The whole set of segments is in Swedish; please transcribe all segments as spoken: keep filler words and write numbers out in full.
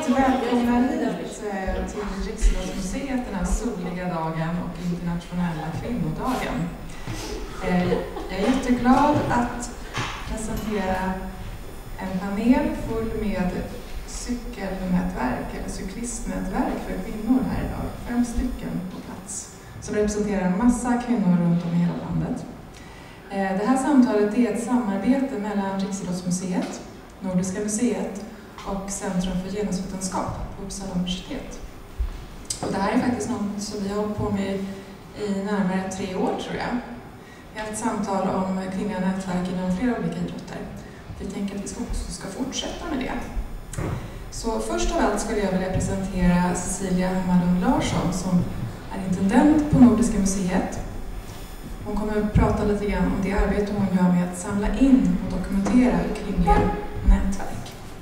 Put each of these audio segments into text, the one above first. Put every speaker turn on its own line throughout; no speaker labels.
varmt välkomna hit till Riksidrottsmuseet den här soliga dagen och internationella kvinnodagen. Jag är jätteglad att presentera en panel full med cykelnätverk eller cyklistnätverk för kvinnor här idag. Fem stycken på plats som representerar en massa kvinnor runt om i hela landet. Det här samtalet är ett samarbete mellan Riksidrottsmuseet, Nordiska museet och Centrum för genusvetenskap på Uppsala universitet. Och det här är faktiskt något som vi har hållit på med i närmare tre år tror jag. Vi har ett samtal om kvinnliga nätverk inom flera olika idrotter. Vi tänker att vi ska också ska fortsätta med det. Så först av allt skulle jag vilja presentera Cecilia Hammarlund Larsson som är intendent på Nordiska museet. Hon kommer att prata lite grann om det arbete hon gör med att samla in och dokumentera kvinnliga nätverk.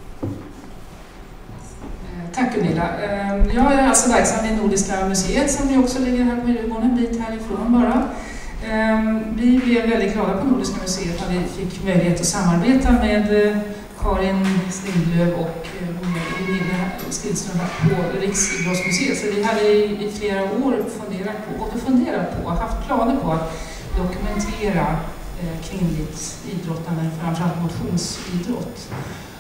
Tack Gunilla. Jag är alltså verksam i Nordiska museet som ju också ligger här på Djurgården, en bit härifrån bara. Vi blev väldigt glada på Nordiska museet när vi fick möjlighet att samarbeta med Karin Strindlöv och Gunilla Skillström på Riksidrottsmuseet. Så vi hade i flera år funderat på, gått och funderat på, haft planer på att dokumentera kvinnligt idrottande, framförallt motionsidrott.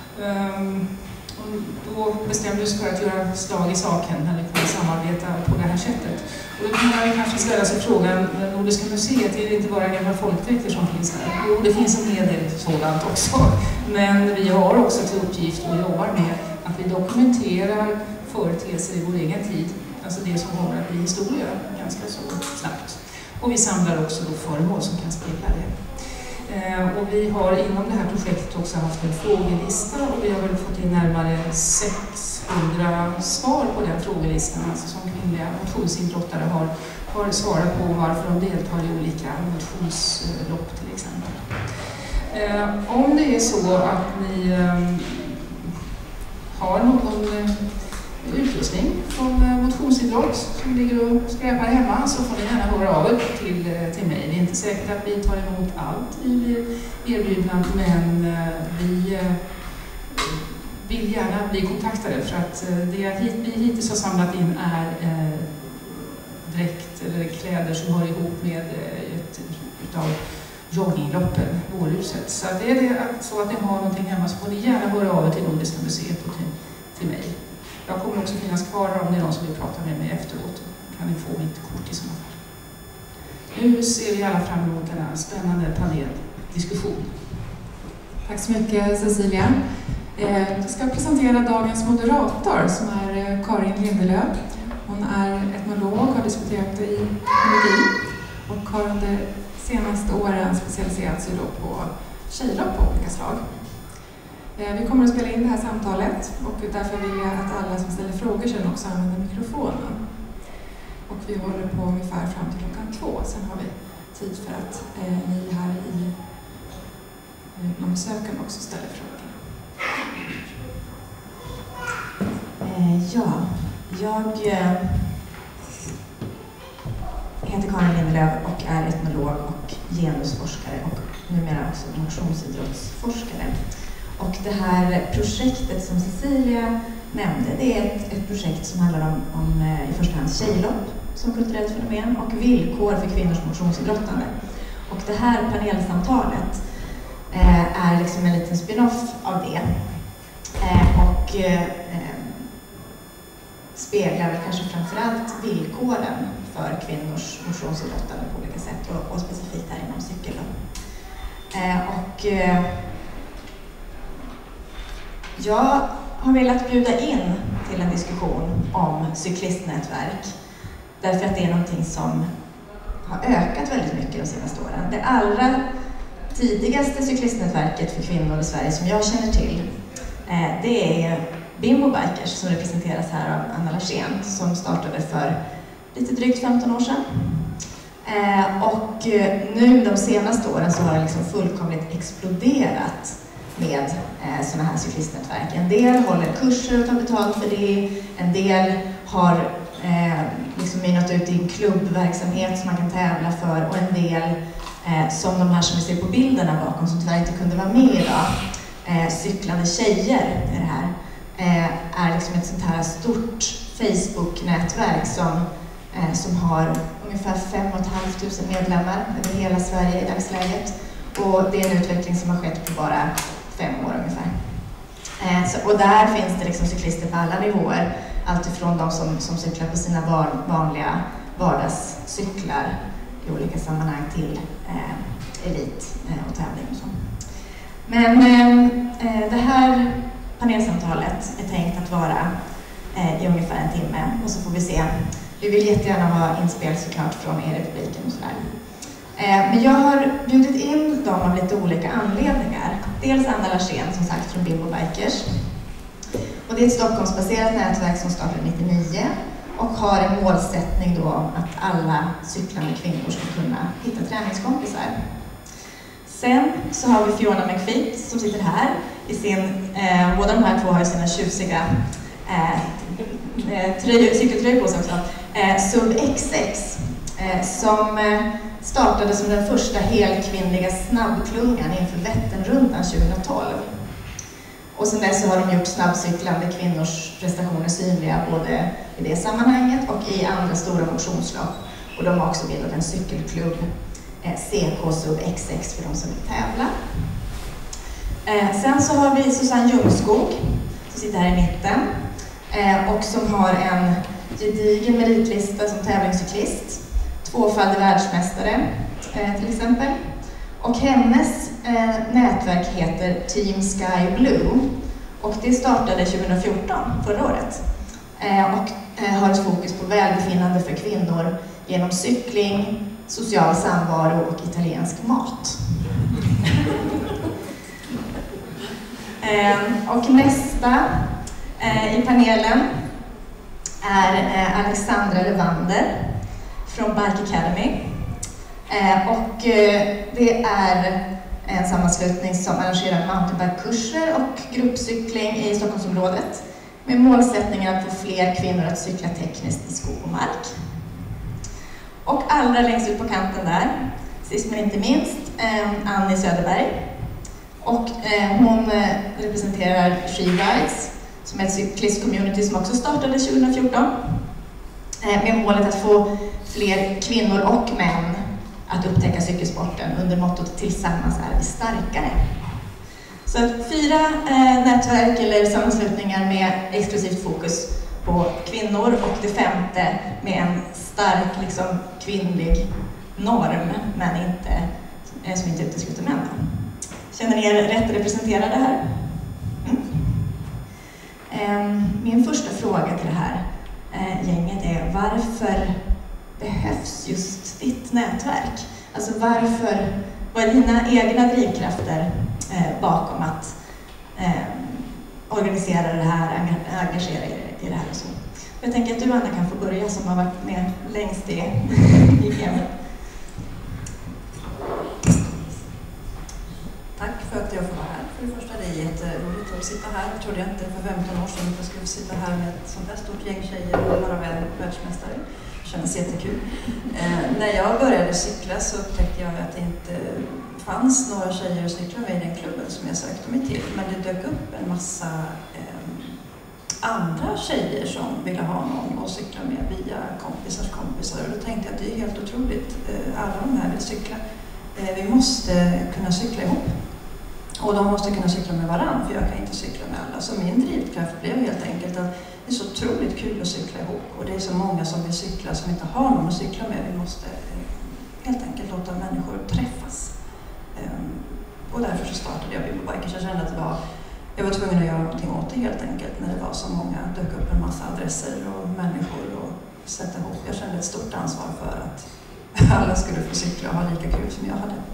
Och då bestämde vi oss för att göra slag i saken när vi kunde samarbeta på det här sättet. Och då kan man kanske ställa sig frågan, Nordiska museet, är det inte bara gamla folkdräkter som finns här? Jo, det finns en hel del sådant också. Men vi har också till uppgift och jobbar med att vi dokumenterar företeelser i vår egen tid. Alltså det som kommer att bli historia ganska så snabbt. Och vi samlar också då föremål som kan spegla det. Eh, och vi har inom det här projektet också haft en frågelista och vi har väl fått in närmare sexhundra svar på den frågelistan, alltså som kvinnliga motionsidrottare har, har svarat på varför de deltar i olika motionslopp till exempel. Eh, om det är så att ni eh, har någon eh, utrustning från motionsidrott som ligger och skräpar hemma så får ni gärna höra av er till, till mig. Det är inte säkert att vi tar emot allt vi blir erbjudna, men vi vill gärna bli kontaktade för att det vi hittills har samlat in är eh, dräkt eller kläder som hör ihop med ett utav joggingloppen, Vårhuset. Så det är det så att ni har någonting hemma så får ni gärna höra av er till Nordiska museet och till, till mig. Jag kommer också finnas kvar här om det är någon som vill prata med mig efteråt. Kan ni få mitt kort i sådana fall. Nu ser vi alla fram emot den här spännande paneldiskussion.
Tack så mycket Cecilia. Jag ska presentera dagens moderator som är Karin Lindelöv. Hon är etnolog och har disputerat i etnologi och har under senaste åren specialiserat sig då på tjejlopp på olika slag. Vi kommer att spela in det här samtalet och därför vill jag att alla som ställer frågor sen också använder mikrofonen. Och vi håller på ungefär fram till klockan två. Sen har vi tid för att eh, ni här i eh, besöken också ställer frågor.
Eh, ja, jag eh, heter Karin Lindelöv och är etnolog och genusforskare och numera också motionsidrottsforskare. Och det här projektet som Cecilia nämnde, det är ett, ett projekt som handlar om, om i första hand tjejlopp som kulturellt fenomen och villkor för kvinnors motionsidrottande. Och det här panelsamtalet eh, är liksom en liten spin-off av det. Eh, och eh, speglar väl kanske framförallt villkoren för kvinnors motionsidrottande på olika sätt och, och specifikt här inom cykellopp. Eh, och eh, Jag har velat bjuda in till en diskussion om cyklistnätverk därför att det är någonting som har ökat väldigt mycket de senaste åren. Det allra tidigaste cyklistnätverket för kvinnor i Sverige som jag känner till eh, det är Bimbo Bikers som representeras här av Anna Larsén som startade för lite drygt femton år sedan. Eh, och nu de senaste åren så har det liksom fullkomligt exploderat med eh, sådana här cyklistnätverk. En del håller kurser och tar betalt för det. En del har eh, liksom mynat ut i en klubbverksamhet som man kan tävla för. Och en del, eh, som de här som vi ser på bilderna bakom som tyvärr inte kunde vara med idag, eh, cyklande tjejer är det här, eh, är liksom ett sånt här stort Facebook-nätverk som, eh, som har ungefär fem och ett halvt tusen medlemmar över hela Sverige i dagsläget. Och det är en utveckling som har skett på bara fem år ungefär. Eh, så, och där finns det liksom cyklister på alla nivåer. Allt ifrån de som, som cyklar på sina var, vanliga vardagscyklar i olika sammanhang till eh, elit eh, och tävling och så. Men eh, det här panelsamtalet är tänkt att vara eh, i ungefär en timme och så får vi se. Vi vill jättegärna ha inspel såklart från er i publiken och sådär. Eh, men jag har bjudit in dem av lite olika anledningar. Dels Anna Larsén som sagt från Bimbo Bikers. Och det är ett Stockholmsbaserat nätverk som startade nittionio och har en målsättning då att alla cyklande kvinnor ska kunna hitta träningskompisar. Sen så har vi Fiona McFeet som sitter här i sin, eh, båda de här två har sina tjusiga eh, tröjor, cykeltröjor på sig också. Eh, Sub X X eh, som eh, startade som den första helkvinnliga snabbklungan inför Vätternrundan tjugohundratolv. Och sen dess så har de gjort snabbcyklande kvinnors prestationer synliga både i det sammanhanget och i andra stora motionslopp. Och de har också bildat en cykelklubb, eh, C K Sub X X för de som vill tävla. Eh, sen så har vi Susanne Ljungskog som sitter här i mitten eh, och som har en gedigen meritlista som tävlingscyklist, tvåfaldig världsmästare eh, till exempel. Och hennes eh, nätverk heter Team Sky Blue och det startade tjugohundrafjorton, förra året. Eh, och eh, har ett fokus på välbefinnande för kvinnor genom cykling, social samvaro och italiensk mat. eh, och nästa eh, i panelen är eh, Alexandra Levander från Bike Academy. Eh, och eh, det är en sammanslutning som arrangerar mountainbike-kurser och gruppcykling i Stockholmsområdet med målsättningen att få fler kvinnor att cykla tekniskt i skog och mark. Och allra längst ut på kanten där, sist men inte minst, eh, Annie Söderberg. Och eh, hon eh, representerar She Rides, som är ett cyklist-community som också startade tjugohundrafjorton. Eh, med målet att få fler kvinnor och män att upptäcka cykelsporten under mottot Tillsammans är vi starkare. Så att fyra eh, nätverk eller sammanslutningar med exklusivt fokus på kvinnor och det femte med en stark liksom, kvinnlig norm men inte, eh, som inte utesluter män. Känner ni er rätt representerade här? Mm. Eh, min första fråga till det här eh, gänget är varför behövs just ditt nätverk? Alltså varför, vad är dina egna drivkrafter eh, bakom att eh, organisera det här, engagera er i det här och så? Jag tänker att du Anna kan få börja som har varit med längst i, i gamet.
Tack för att jag får vara här. För det första, det är jätteroligt att sitta här. Jag trodde inte för femton år sedan att jag skulle sitta här med ett sånt här stort gäng tjejer och vara väl världsmästare. Det kändes jättekul. Eh, när jag började cykla så upptäckte jag att det inte fanns några tjejer att cykla med i den klubben som jag sökte mig till. Men det dök upp en massa eh, andra tjejer som ville ha någon att cykla med via kompisars kompisar. Och då tänkte jag att det är helt otroligt. Eh, alla de här vill cykla. Eh, vi måste kunna cykla ihop. Och de måste kunna cykla med varandra, för jag kan inte cykla med alla. Så min drivkraft blev helt enkelt att det är så otroligt kul att cykla ihop. Och det är så många som vill cykla som inte har någon att cykla med. Vi måste helt enkelt låta människor träffas. Och därför så startade jag Bimbo Bikers. Jag kände att det var, jag var tvungen att göra någonting åt det helt enkelt. När det var så många, dök upp en massa adresser och människor och sätta ihop. Jag kände ett stort ansvar för att alla skulle få cykla och ha lika kul som jag hade.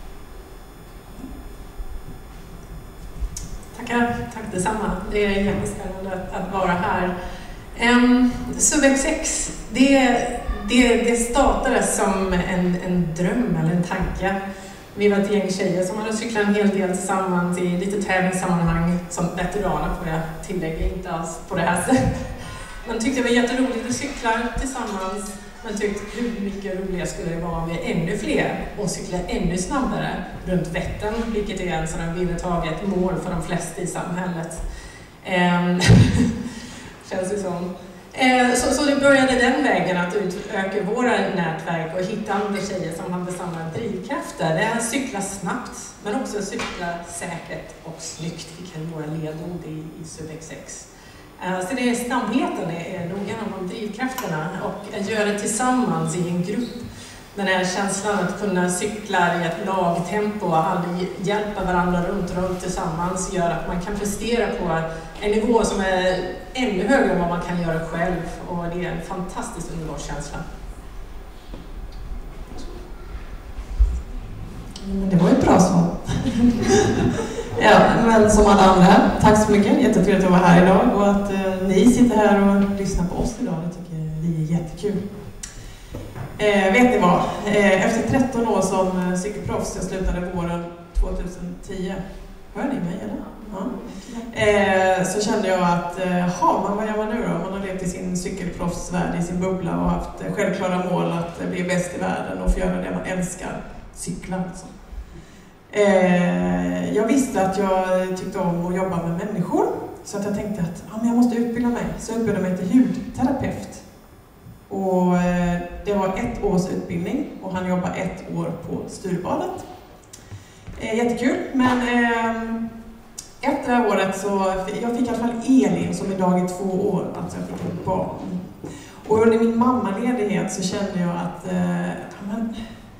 Tackar, tack detsamma. Det är jättespännande att vara här. Um, Sub X X, det, det, det startades som en, en dröm eller en tanke. Vi var ett gäng tjejer som hade cyklat en hel del tillsammans i lite tävlingssammanhang som veteraner, får jag tillägga, inte alls på det här sättet. Man tyckte det var jätteroligt att cykla tillsammans. Man tyckte hur mycket roligare skulle det vara om vi ännu fler och cykla ännu snabbare runt Vättern, vilket är en sån här vedertaget mål för de flesta i samhället. Eh, känns det som. Eh, så, så det började den vägen att utöka våra nätverk och hitta andra tjejer som hade samma drivkrafter. Det är att cykla snabbt, men också att cykla säkert och snyggt, vilka är våra ledord i, i Subex X. Eh, så det är snabbheten är, är nog en av de drivkrafterna, och att göra det tillsammans i en grupp. Den här känslan att kunna cykla i ett lagtempo och aldrig hjälpa varandra runt och runt tillsammans gör att man kan prestera på en nivå som är ännu högre än vad man kan göra själv, och det är en fantastiskt underbar känsla.
Men det var ju ett bra svar. Ja, men som alla andra, tack så mycket. Jättetrevligt att vara här idag, och att eh, ni sitter här och lyssnar på oss idag. Det tycker vi är jättekul. Eh, vet ni vad? Eh, efter tretton år som cykelproffs, jag slutade våren tjugohundratio. Hör ni mig eller? Ja. Eh, så kände jag att, ja, men vad gör man nu då? Man har levt i sin cykelproffsvärld, i sin bubbla, och haft självklara mål att bli bäst i världen och få göra det man älskar, cykla alltså. Eh, jag visste att jag tyckte om att jobba med människor, så att jag tänkte att ja, men jag måste utbilda mig. Så jag utbildade mig till hudterapeut. Och eh, det var ett års utbildning, och han jobbade ett år på Sturebadet. Eh, jättekul, men eh, efter det här året så jag fick i alla fall Elin, som idag är två år, alltså jag fick ett barn. Och under min mammaledighet så kände jag att eh, men,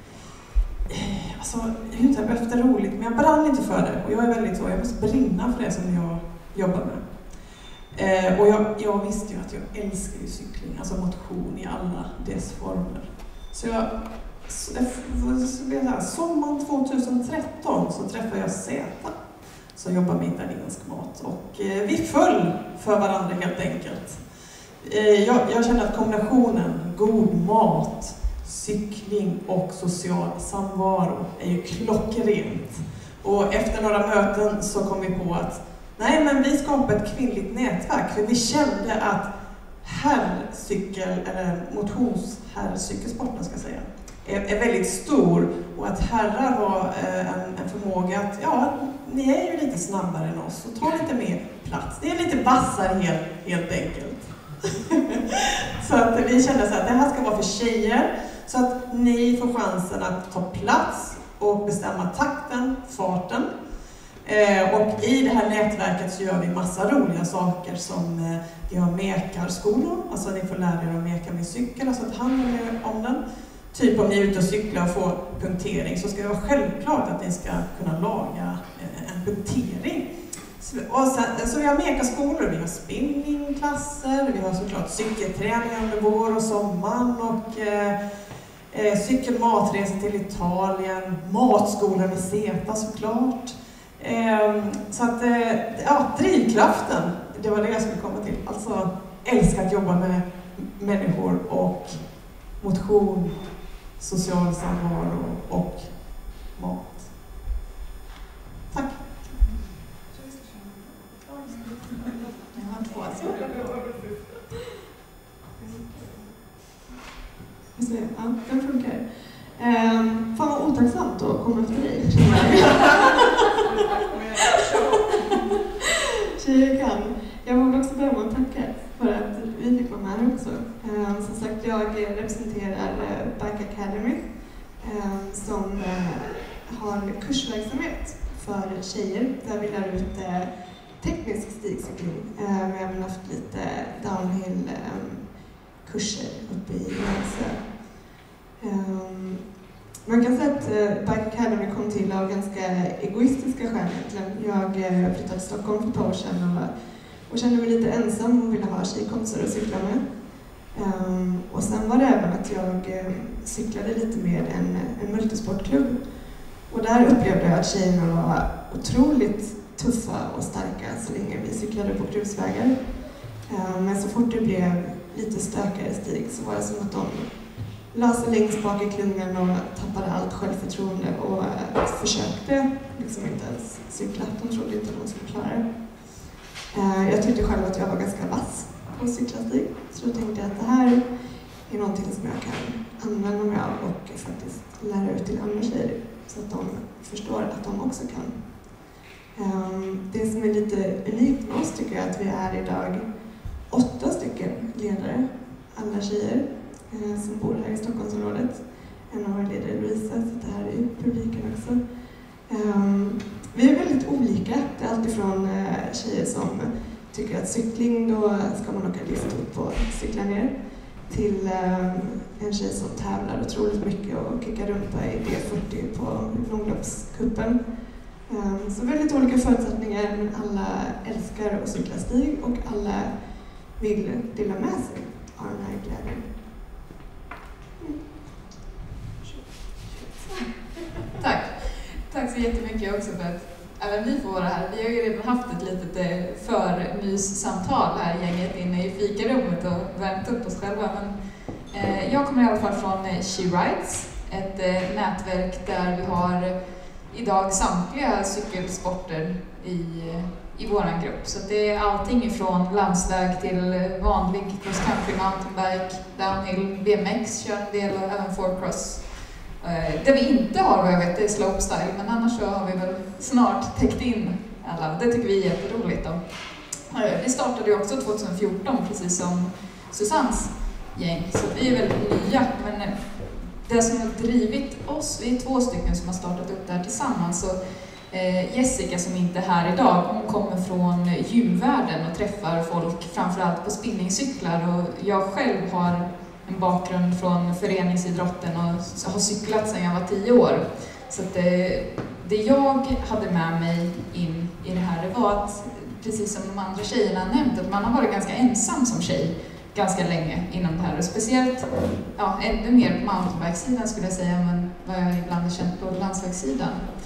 eh, alltså, hudterapeut är roligt, men jag brann inte för det. Och jag är väldigt så, jag måste brinna för det som jag jobbar med. Eh, och jag, jag visste ju att jag älskar ju cykling, alltså motion i alla dess former. Så jag, så det, så här, sommaren tjugohundratretton så träffade jag Zäta, som jobbar med italiensk mat. Och eh, vi föll för varandra helt enkelt. Eh, jag, jag kände att kombinationen god mat, cykling och social samvaro är ju klockrent. Och efter några möten så kom vi på att nej, men vi skapade ett kvinnligt nätverk, för vi kände att herrcykel, eller motionsherrcykelsporten ska jag säga, är, är väldigt stor, och att herrar har en, en förmåga att, ja, ni är ju lite snabbare än oss, så ta lite mer plats. Ni är lite vassare helt, helt enkelt. Så att vi kände så att det här ska vara för tjejer, så att ni får chansen att ta plats och bestämma takten, farten. Eh, och i det här nätverket så gör vi massa roliga saker, som eh, vi har mekarskolor, alltså ni får lära er att meka med cykel, alltså att hand om den. Typ om ni är ute och cyklar och får punktering, så ska det vara självklart att ni ska kunna laga eh, en punktering. Så, och sen, så vi har mekarskolor, vi har spinningklasser, vi har såklart cykelträning under vår och sommaren, och eh, eh, cykelmatresor till Italien, matskola med Zäta såklart. Eh, så att, eh, ja, drivkraften, det var det jag skulle komma till. Alltså, älskar att jobba med människor och motion, social samvaro och mat. Tack.
Jag har två saker.
Ja, den funkar. Um, fan vad otacksamt att komma efter dig. Tjejer kan. Jag vill också börja med att tacka för att vi fick vara med här också. Um, som sagt, jag representerar uh, Bike Academy um, som uh, har kursverksamhet för tjejer där vi lär ut uh, teknisk stigcykling. Um, vi har även haft lite downhill um, kurser uppe i Järvsö. Um, man kan säga att uh, Bike Academy kom till av ganska egoistiska skäl egentligen. Jag uh, flyttade till Stockholm för ett par år sedan och, och kände mig lite ensam och ville ha tjejkompisar att cykla med. Um, och sen var det även att jag uh, cyklade lite med en, en multisportklubb. Och där upplevde jag att tjejerna var otroligt tuffa och starka så länge vi cyklade på grusvägar. Um, men så fort det blev lite stökigare stig så var det som att de la sig längst bak i klungan och tappade allt självförtroende och uh, försökte liksom inte ens cykla. De trodde inte att de skulle klara det. Uh, jag tyckte själv att jag var ganska vass på cyklastig, så då tänkte jag att det här är någonting som jag kan använda mig av och faktiskt lära ut till andra tjejer så att de förstår att de också kan. Det som är lite unikt med oss tycker jag är att vi är idag åtta stycken ledare, alla tjejer som bor här i Stockholmsområdet. En av våra ledare, Louisa, sitter här i publiken också. Vi är väldigt olika. Det är alltifrån tjejer som tycker att cykling, då ska man åka lift upp och cykla ner, till en tjej som tävlar otroligt mycket och kickar rumpa i D fyrtio på långloppskuppen. Så väldigt olika förutsättningar, men alla älskar att cykla stig och alla vill dela med sig av den här glädjen. Mm.
Tack. Tack så jättemycket också för att även vi får vara här. Vi har ju redan haft ett litet förmyssamtal här i gänget inne i fikarummet och värmt upp oss själva. Men, eh, jag kommer i alla fall från She Rides, ett eh, nätverk där vi har idag samtliga cykelsporter i, i våran grupp. Så det är allting ifrån landsväg till vanlig cross country, mountainbike, downhill, B M X kör en del och även fourcross. Det vi inte har, vad jag vet, det är slopestyle, men annars så har vi väl snart täckt in alla. Det tycker vi är jätteroligt då. Vi startade ju också tjugohundrafjorton, precis som Susannes gäng, så vi är väldigt nya. Men det som har drivit oss, vi är två stycken som har startat upp det här tillsammans. Så eh, Jessica, som inte är här idag, hon kommer från gymvärlden och träffar folk framförallt på spinningcyklar. Och jag själv har en bakgrund från föreningsidrotten och har cyklat sedan jag var tio år. Så att det, det jag hade med mig in i det här, det var att, precis som de andra tjejerna nämnt, att man har varit ganska ensam som tjej ganska länge inom det här. Och speciellt, ja, ännu mer på mountainbike-sidan skulle jag säga, men vad jag ibland har känt på landsvägssidan.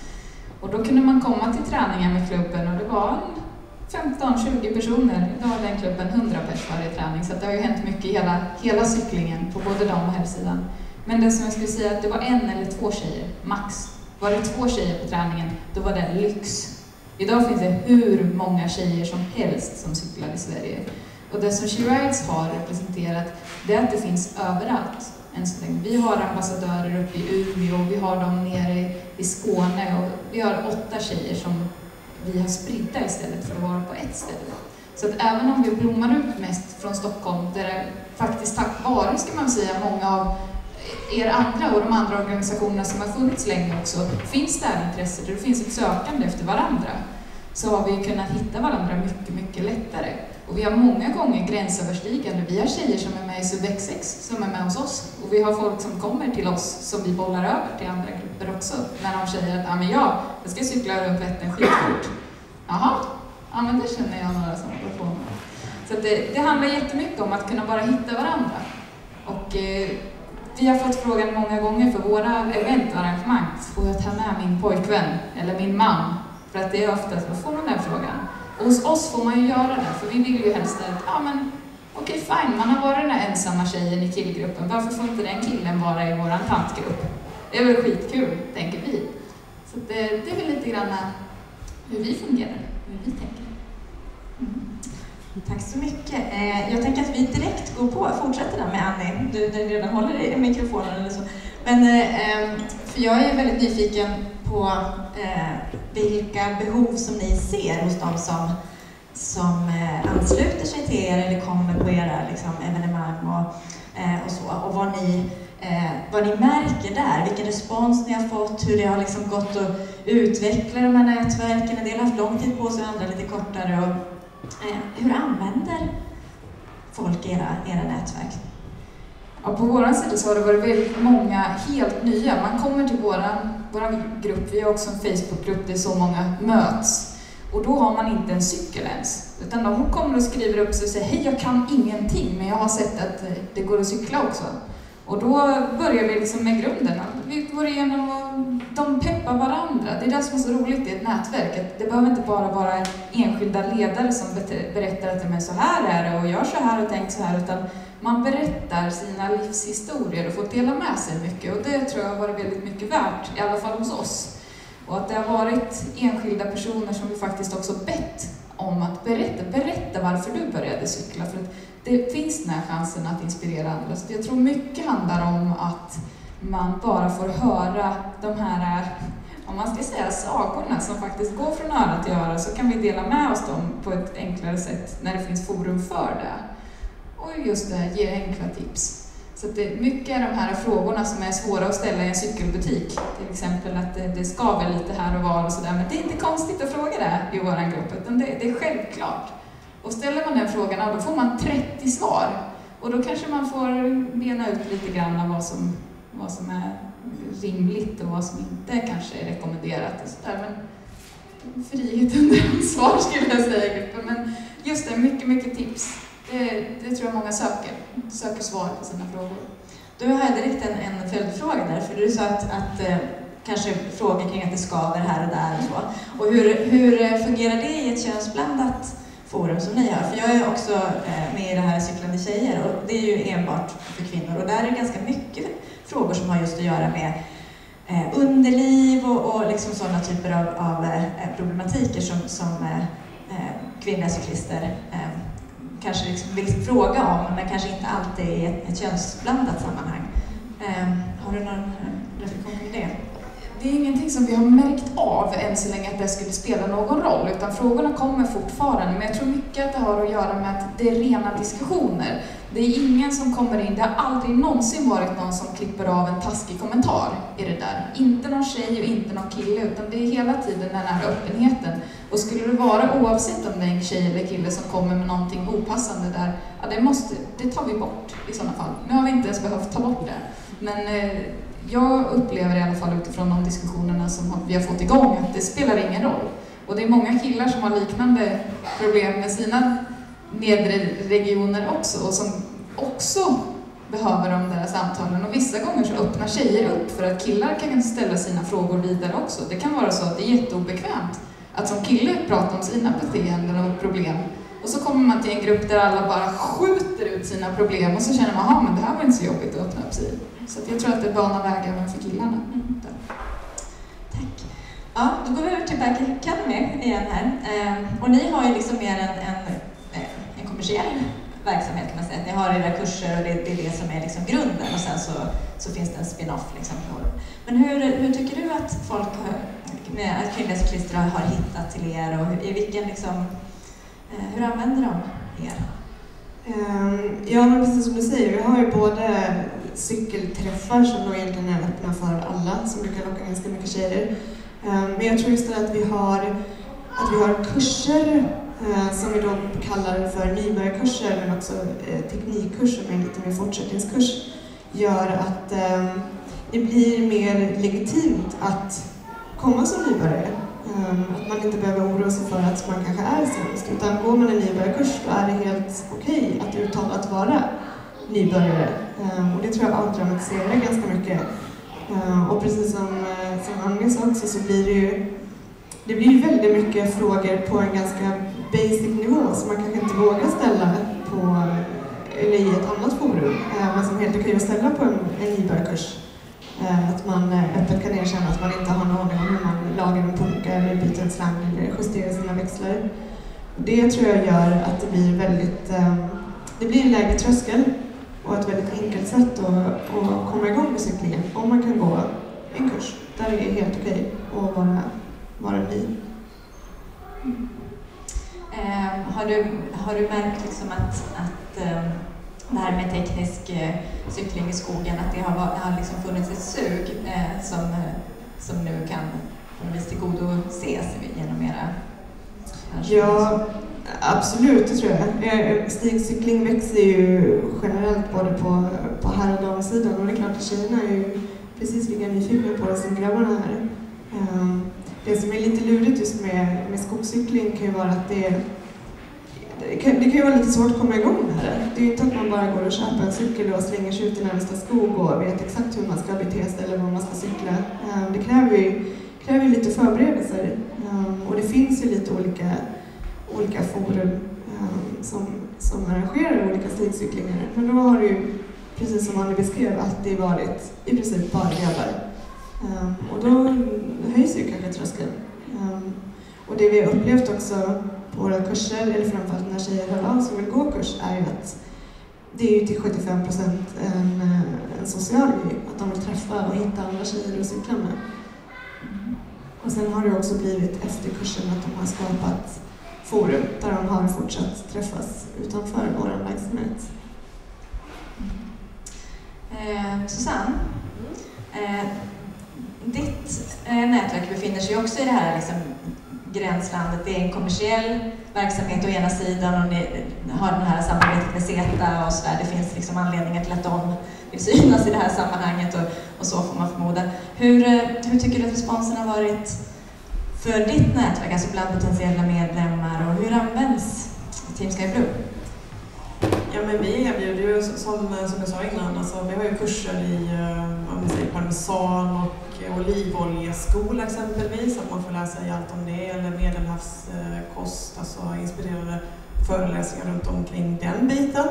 Och då kunde man komma till träningar med klubben och det var femton tjugo personer. Idag är den klubben hundra pers varje träning, så det har ju hänt mycket i hela, hela cyklingen på både dam- och herrsidan. Men det som jag skulle säga, att det var en eller två tjejer, max. Var det två tjejer på träningen, då var det lyx. Idag finns det hur många tjejer som helst som cyklar i Sverige. Och det som She Rides har representerat, det är att det finns överallt. Vi har ambassadörer uppe i Umeå, vi har dem nere i Skåne och vi har åtta tjejer som vi har spridda istället för att vara på ett ställe. Så att även om vi blommar ut mest från Stockholm, där det faktiskt tack vare, ska man säga, många av er andra och de andra organisationerna som har funnits länge också, finns det här intresse, där det finns ett sökande efter varandra, så har vi kunnat hitta varandra mycket, mycket lättare. Och vi har många gånger gränsöverstigande. Vi har tjejer som är med i Sub X X som är med hos oss. Och vi har folk som kommer till oss som vi bollar över till andra grupper också. När de säger att ah, men ja, jag ska cykla runt Vättern skitfort. Jaha, ja men det känner jag några som håller på med. Så det, det handlar jättemycket om att kunna bara hitta varandra. Och eh, vi har fått frågan många gånger för våra eventarrangemang. Får jag ta med min pojkvän eller min man? För att det är ofta så får man den frågan. Och hos oss får man ju göra det, för vi vill ju helst att, ja men okej okay, fine, man har varit den här ensamma tjejen i killgruppen, varför får inte den killen vara i våran tantgrupp? Det är väl skitkul, tänker vi. Så det, det är väl lite grann hur vi fungerar, hur vi tänker.
Mm. Tack så mycket. Jag tänker att vi direkt går på, fortsätter där med Annie, du, du redan håller i mikrofonen eller så. Men för jag är väldigt nyfiken på eh, vilka behov som ni ser hos de som, som eh, ansluter sig till er eller kommer på era liksom, evenemang och, eh, och så. Och vad ni, eh, vad ni märker där, vilken respons ni har fått, hur det har liksom gått att utveckla de här nätverken. En del har haft lång tid på sig, andra lite kortare. Och, eh, hur använder folk era, era nätverk?
Ja, på vår sida så har det varit väldigt många helt nya. Man kommer till vår grupp, vi har också en Facebookgrupp där så många möts. Och då har man inte en cykel ens. Utan de kommer och skriver upp sig och säger, hej jag kan ingenting men jag har sett att det går att cykla också. Och då börjar vi liksom med grunden. Vi går igenom och de peppar varandra. Det är det som är så roligt i ett nätverk. Det behöver inte bara vara enskilda ledare som berättar att det är så här är det och gör så här och tänkt så här, utan man berättar sina livshistorier och får dela med sig mycket. Och det tror jag har varit väldigt mycket värt, i alla fall hos oss. Och att det har varit enskilda personer som vi faktiskt också bett om att berätta. Berätta varför du började cykla. För att det finns den här chansen att inspirera andra. Så jag tror mycket handlar om att man bara får höra de här
om man ska säga sagorna som faktiskt går från öra till öra, så kan vi dela med oss dem på ett enklare sätt när det finns forum för det. Och just det här, ge enkla tips. Så att det, mycket av de här frågorna som är svåra att ställa i en cykelbutik, till exempel att det, det skaver lite här och var och sådär, men det är inte konstigt att fråga det i vår grupp, utan det, det är självklart. Och ställer man den frågan, då får man trettio svar. Och då kanske man får bena ut lite grann av vad som, vad som är rimligt och vad som inte kanske är rekommenderat. Och så där. Men frihet under ansvar skulle jag säga i gruppen. Men just det, mycket, mycket tips. Det, det tror jag många söker. Söker svar på sina frågor.
Du har direkt en, en följdfråga där. För du sa att, att eh, kanske frågor kring att det skaver här och där och så. Och hur, hur fungerar det i ett könsblandat forum som ni har? För jag är också eh, med i det här cyklande tjejer, och det är ju enbart för kvinnor. Och där är det ganska mycket frågor som har just att göra med eh, underliv och, och liksom sådana typer av, av eh, problematiker som, som eh, kvinnliga cyklister eh, kanske liksom vill fråga om, men kanske inte alltid i ett, ett könsblandat sammanhang. Eh, har du någon reflektion kring det?
Det är ingenting som vi har märkt av än så länge att det skulle spela någon roll, utan frågorna kommer fortfarande. Men jag tror mycket att det har att göra med att det är rena diskussioner. Det är ingen som kommer in, det har aldrig någonsin varit någon som klipper av en taskig kommentar i det där. Inte någon tjej och inte någon kille, utan det är hela tiden den här öppenheten. Och skulle det vara, oavsett om det är en tjej eller kille som kommer med någonting opassande där, ja, det, måste, det tar vi bort i sådana fall. Nu har vi inte ens behövt ta bort det. Men eh, jag upplever i alla fall utifrån de diskussionerna som vi har fått igång att det spelar ingen roll. Och det är många killar som har liknande problem med sina nedre regioner också, och som också behöver de där samtalen. Och vissa gånger så öppnar tjejer upp för att killar kan ställa sina frågor vidare också. Det kan vara så att det är jätteobekvämt att som kille prata om sina beteenden och problem. Och så kommer man till en grupp där alla bara skjuter ut sina problem, och så känner man, aha, men det här var inte så jobbigt att öppna upp sig. Så jag tror att det banar vägen för killarna. Mm.
Tack. Ja, då går vi över till Back Academy igen här. Ehm, och ni har ju liksom mer en, en, en kommersiell verksamhet kan man säga. Ni har era kurser och det, det är det som är liksom grunden, och sen så, så finns det en spin-off liksom. Men hur, hur tycker du att folk har, att kvinnliga cyklister har hittat till er, och hur, i vilken liksom, hur använder de er?
Um, ja, men precis som du säger, vi har ju både cykelträffar som då egentligen är öppna för alla, som brukar locka ganska mycket tjejer. Um, men jag tror just att vi har, att vi har kurser uh, som vi då kallar för nybörjarkurser, men också uh, teknikkurser med lite mer fortsättningskurs, gör att um, det blir mer legitimt att komma som nybörjare. Um, att man inte behöver oroa sig för att man kanske är sämst, utan går man en nybörjarkurs då är det helt okej okay att uttalat vara nybörjare. Um, och det tror jag avdramatiserar ganska mycket. Um, och precis som, uh, som Ange sa också, så blir det ju det blir ju väldigt mycket frågor på en ganska basic nivå som man kanske inte vågar ställa på, eller i ett annat forum, uh, men som helt okej att ställa på en, en nybörjarkurs. Att man öppet kan erkänna att man inte har någon aning om hur man lagar en punka eller byter en slang eller justerar sina växlar. Det tror jag gör att det blir väldigt, det blir en lägre tröskel och ett väldigt enkelt sätt att, att komma igång med cyklingen. Om man kan gå en kurs där det är helt okej att vara, vara ny.
Mm. Eh, har, du, har du märkt liksom att, att eh, det här med teknisk eh, cykling i skogen, att det har, har liksom funnits ett sug eh, som, eh, som nu kan på något vis tillgodoses genom era...
Ja, absolut, det tror jag. Stigcykling växer ju generellt både på, på här och damsidan, och det är klart att tjejerna är ju precis lika nyfikna på det som grabbarna är. Um, det som är lite lurigt just med, med skogscykling kan ju vara att det Det kan, det kan ju vara lite svårt att komma igång med det. Det är ju inte att man bara går och köper en cykel och slänger sig ut i närmsta skog och vet exakt hur man ska bete sig eller vad man ska cykla. Det kräver ju, kräver ju lite förberedelser. Och det finns ju lite olika, olika forum som, som arrangerar olika stigcyklingar. Men då har det ju, precis som Annie beskrev, alltid varit i princip bara grabbar. Och då höjs ju kanske tröskeln. Och det vi har upplevt också på våra kurser, eller framförallt när tjejer hör av som vill gå kurs, är ju att det är ju till sjuttiofem procent en, en social grej. Att de vill träffa och hitta andra tjejer och cykla med. Och sen har det också blivit efter kursen att de har skapat forum där de har fortsatt träffas utanför vår verksamhet.
Eh, Susanne, eh, ditt eh, nätverk befinner sig också i det här liksom, gränslandet. Det är en kommersiell verksamhet å ena sidan och ni har den här samarbetet med SETA och så där. Det finns liksom anledningar till att de vill synas i det här sammanhanget och, och så får man förmoda. Hur, hur tycker du att responsen har varit för ditt nätverk, alltså bland potentiella medlemmar, och hur används Team Sky Blue?
Ja, men vi erbjuder ju, som, som jag sa innan, alltså, vi har ju kurser i uh, parmesan och olivoljeskola exempelvis, att man får lära sig allt om det, eller medelhavskost, alltså inspirerande föreläsningar runt omkring den biten.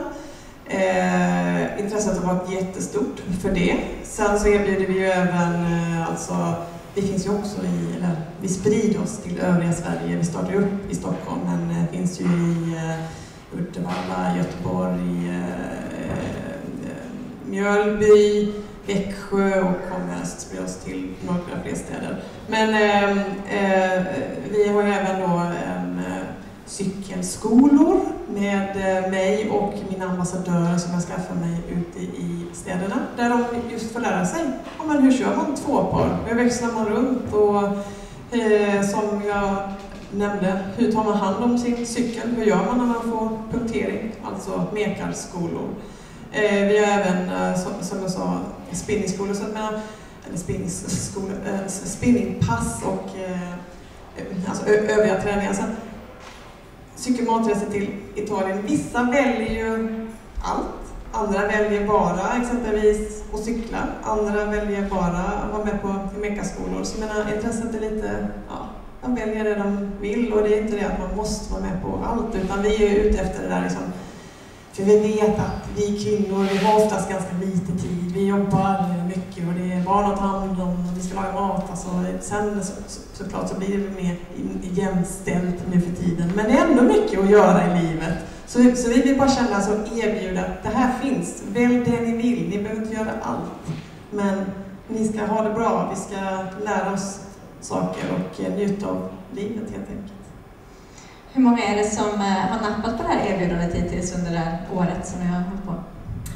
Eh, intresset har varit jättestort för det. Sen så erbjuder vi ju även, eh, alltså, vi finns ju också i, eller vi sprider oss till övriga Sverige. Vi startar upp i Stockholm, men eh, finns ju i eh, Uddevalla, Göteborg, eh, eh, Mjölby, Växjö och kommer att sprida oss till några fler städer. Men eh, eh, vi har ju även då en eh, cykelskolor med eh, mig och mina ambassadörer som jag skaffar mig ute i städerna. Där de just får lära sig, ja, men hur kör man två par? Hur växlar man runt? Och eh, som jag nämnde, hur tar man hand om sin cykel? Hur gör man när man får punktering? Alltså mekarskolor. Eh, vi har även, eh, som, som jag sa, spinningsskolor, så att man, eller spinningsskolor, eh, spinningpass och eh, alltså ö- övriga träningar. Så, cykelmatresor till Italien. Vissa väljer ju allt. Andra väljer bara exempelvis att cykla. Andra väljer bara att vara med på mekaskolor. Så menar, intresset är lite, ja, de väljer det de vill, och det är inte det att man måste vara med på allt, utan vi är ute efter det där liksom. För vi vet att vi kvinnor, vi har oftast ganska lite tid. Vi jobbar mycket och det är barn att ta hand om och vi ska laga mat. Alltså, sen så, så, såklart så blir det mer jämställt nu för tiden. Men det är ändå mycket att göra i livet. Så, så vi vill bara känna, alltså, erbjuda att det här finns. Välj det ni vill. Ni behöver inte göra allt. Men ni ska ha det bra. Vi ska lära oss saker och njuta av livet helt enkelt.
Hur många är det som har nappat på det här erbjudandet hittills under det här året som ni har hållit på?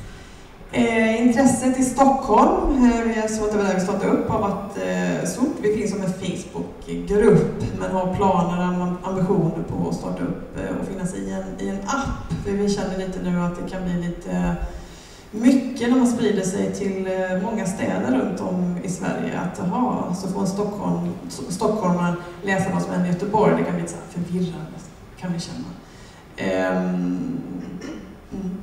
Eh, intresset i Stockholm, eh, vi har svårt att starta upp, har varit eh, stort. Vi finns som en Facebookgrupp, men har planer och ambitioner på att starta upp eh, och finnas i en, i en app. För vi känner lite nu att det kan bli lite eh, mycket när man sprider sig till eh, många städer runt om i Sverige. Att aha, så får en Stockholm, stockholmare läsa vad som händer i Göteborg. Det kan bli så här förvirrande, kan vi känna. Eh, mm.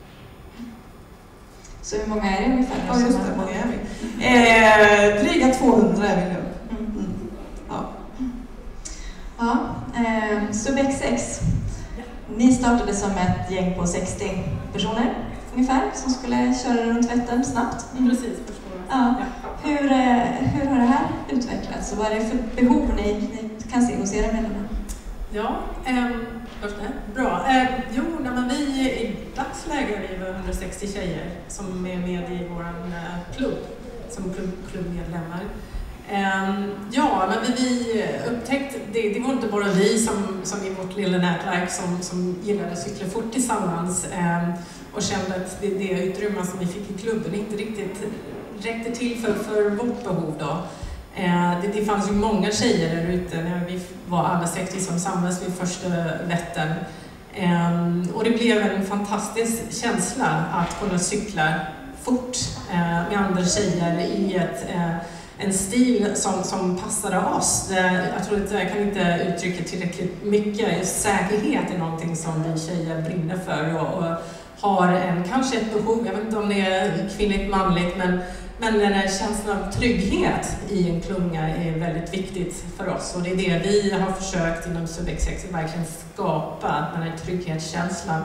Så hur många är det ungefär?
Ja, just det, många är vi. Eh, dryga tvåhundra är vi nu.
Mm.
Mm. Ja.
Ja, eh, Subx X. Ni startade som ett gäng på sextio personer ungefär som skulle köra runt Vättern snabbt.
Mm. Precis, förstår jag.
Ja. Hur, eh, hur har det här utvecklats och vad är det för behov ni, ni kan se hos era medlemmar?
Ja, eh, först det. Bra. Eh, jo, nej, men vi i dagsläget är vi hundrasextio tjejer som är med i vår eh, klubb som klubb, klubbmedlemmar. Eh, ja, men vi, vi upptäckte, det, det var inte bara vi som, som i vårt lilla nätverk som, som gillade att cykla fort tillsammans eh, och kände att det, det utrymme som vi fick i klubben inte riktigt räckte till för, för vårt behov då. Eh, det, det fanns ju många tjejer där ute när vi var alla sextio som samlades vid första Vättern. Eh, och det blev en fantastisk känsla att kunna cykla fort eh, med andra tjejer i ett, eh, en stil som, som passade oss. Det, jag tror att jag kan inte uttrycka tillräckligt mycket. Just säkerhet är någonting som vi tjejer brinner för och, och har en, kanske ett behov, jag vet inte om det är kvinnligt, manligt, men Men den här känslan av trygghet i en klunga är väldigt viktigt för oss. Och det är det vi har försökt inom Subx X att verkligen skapa, den här trygghetskänslan.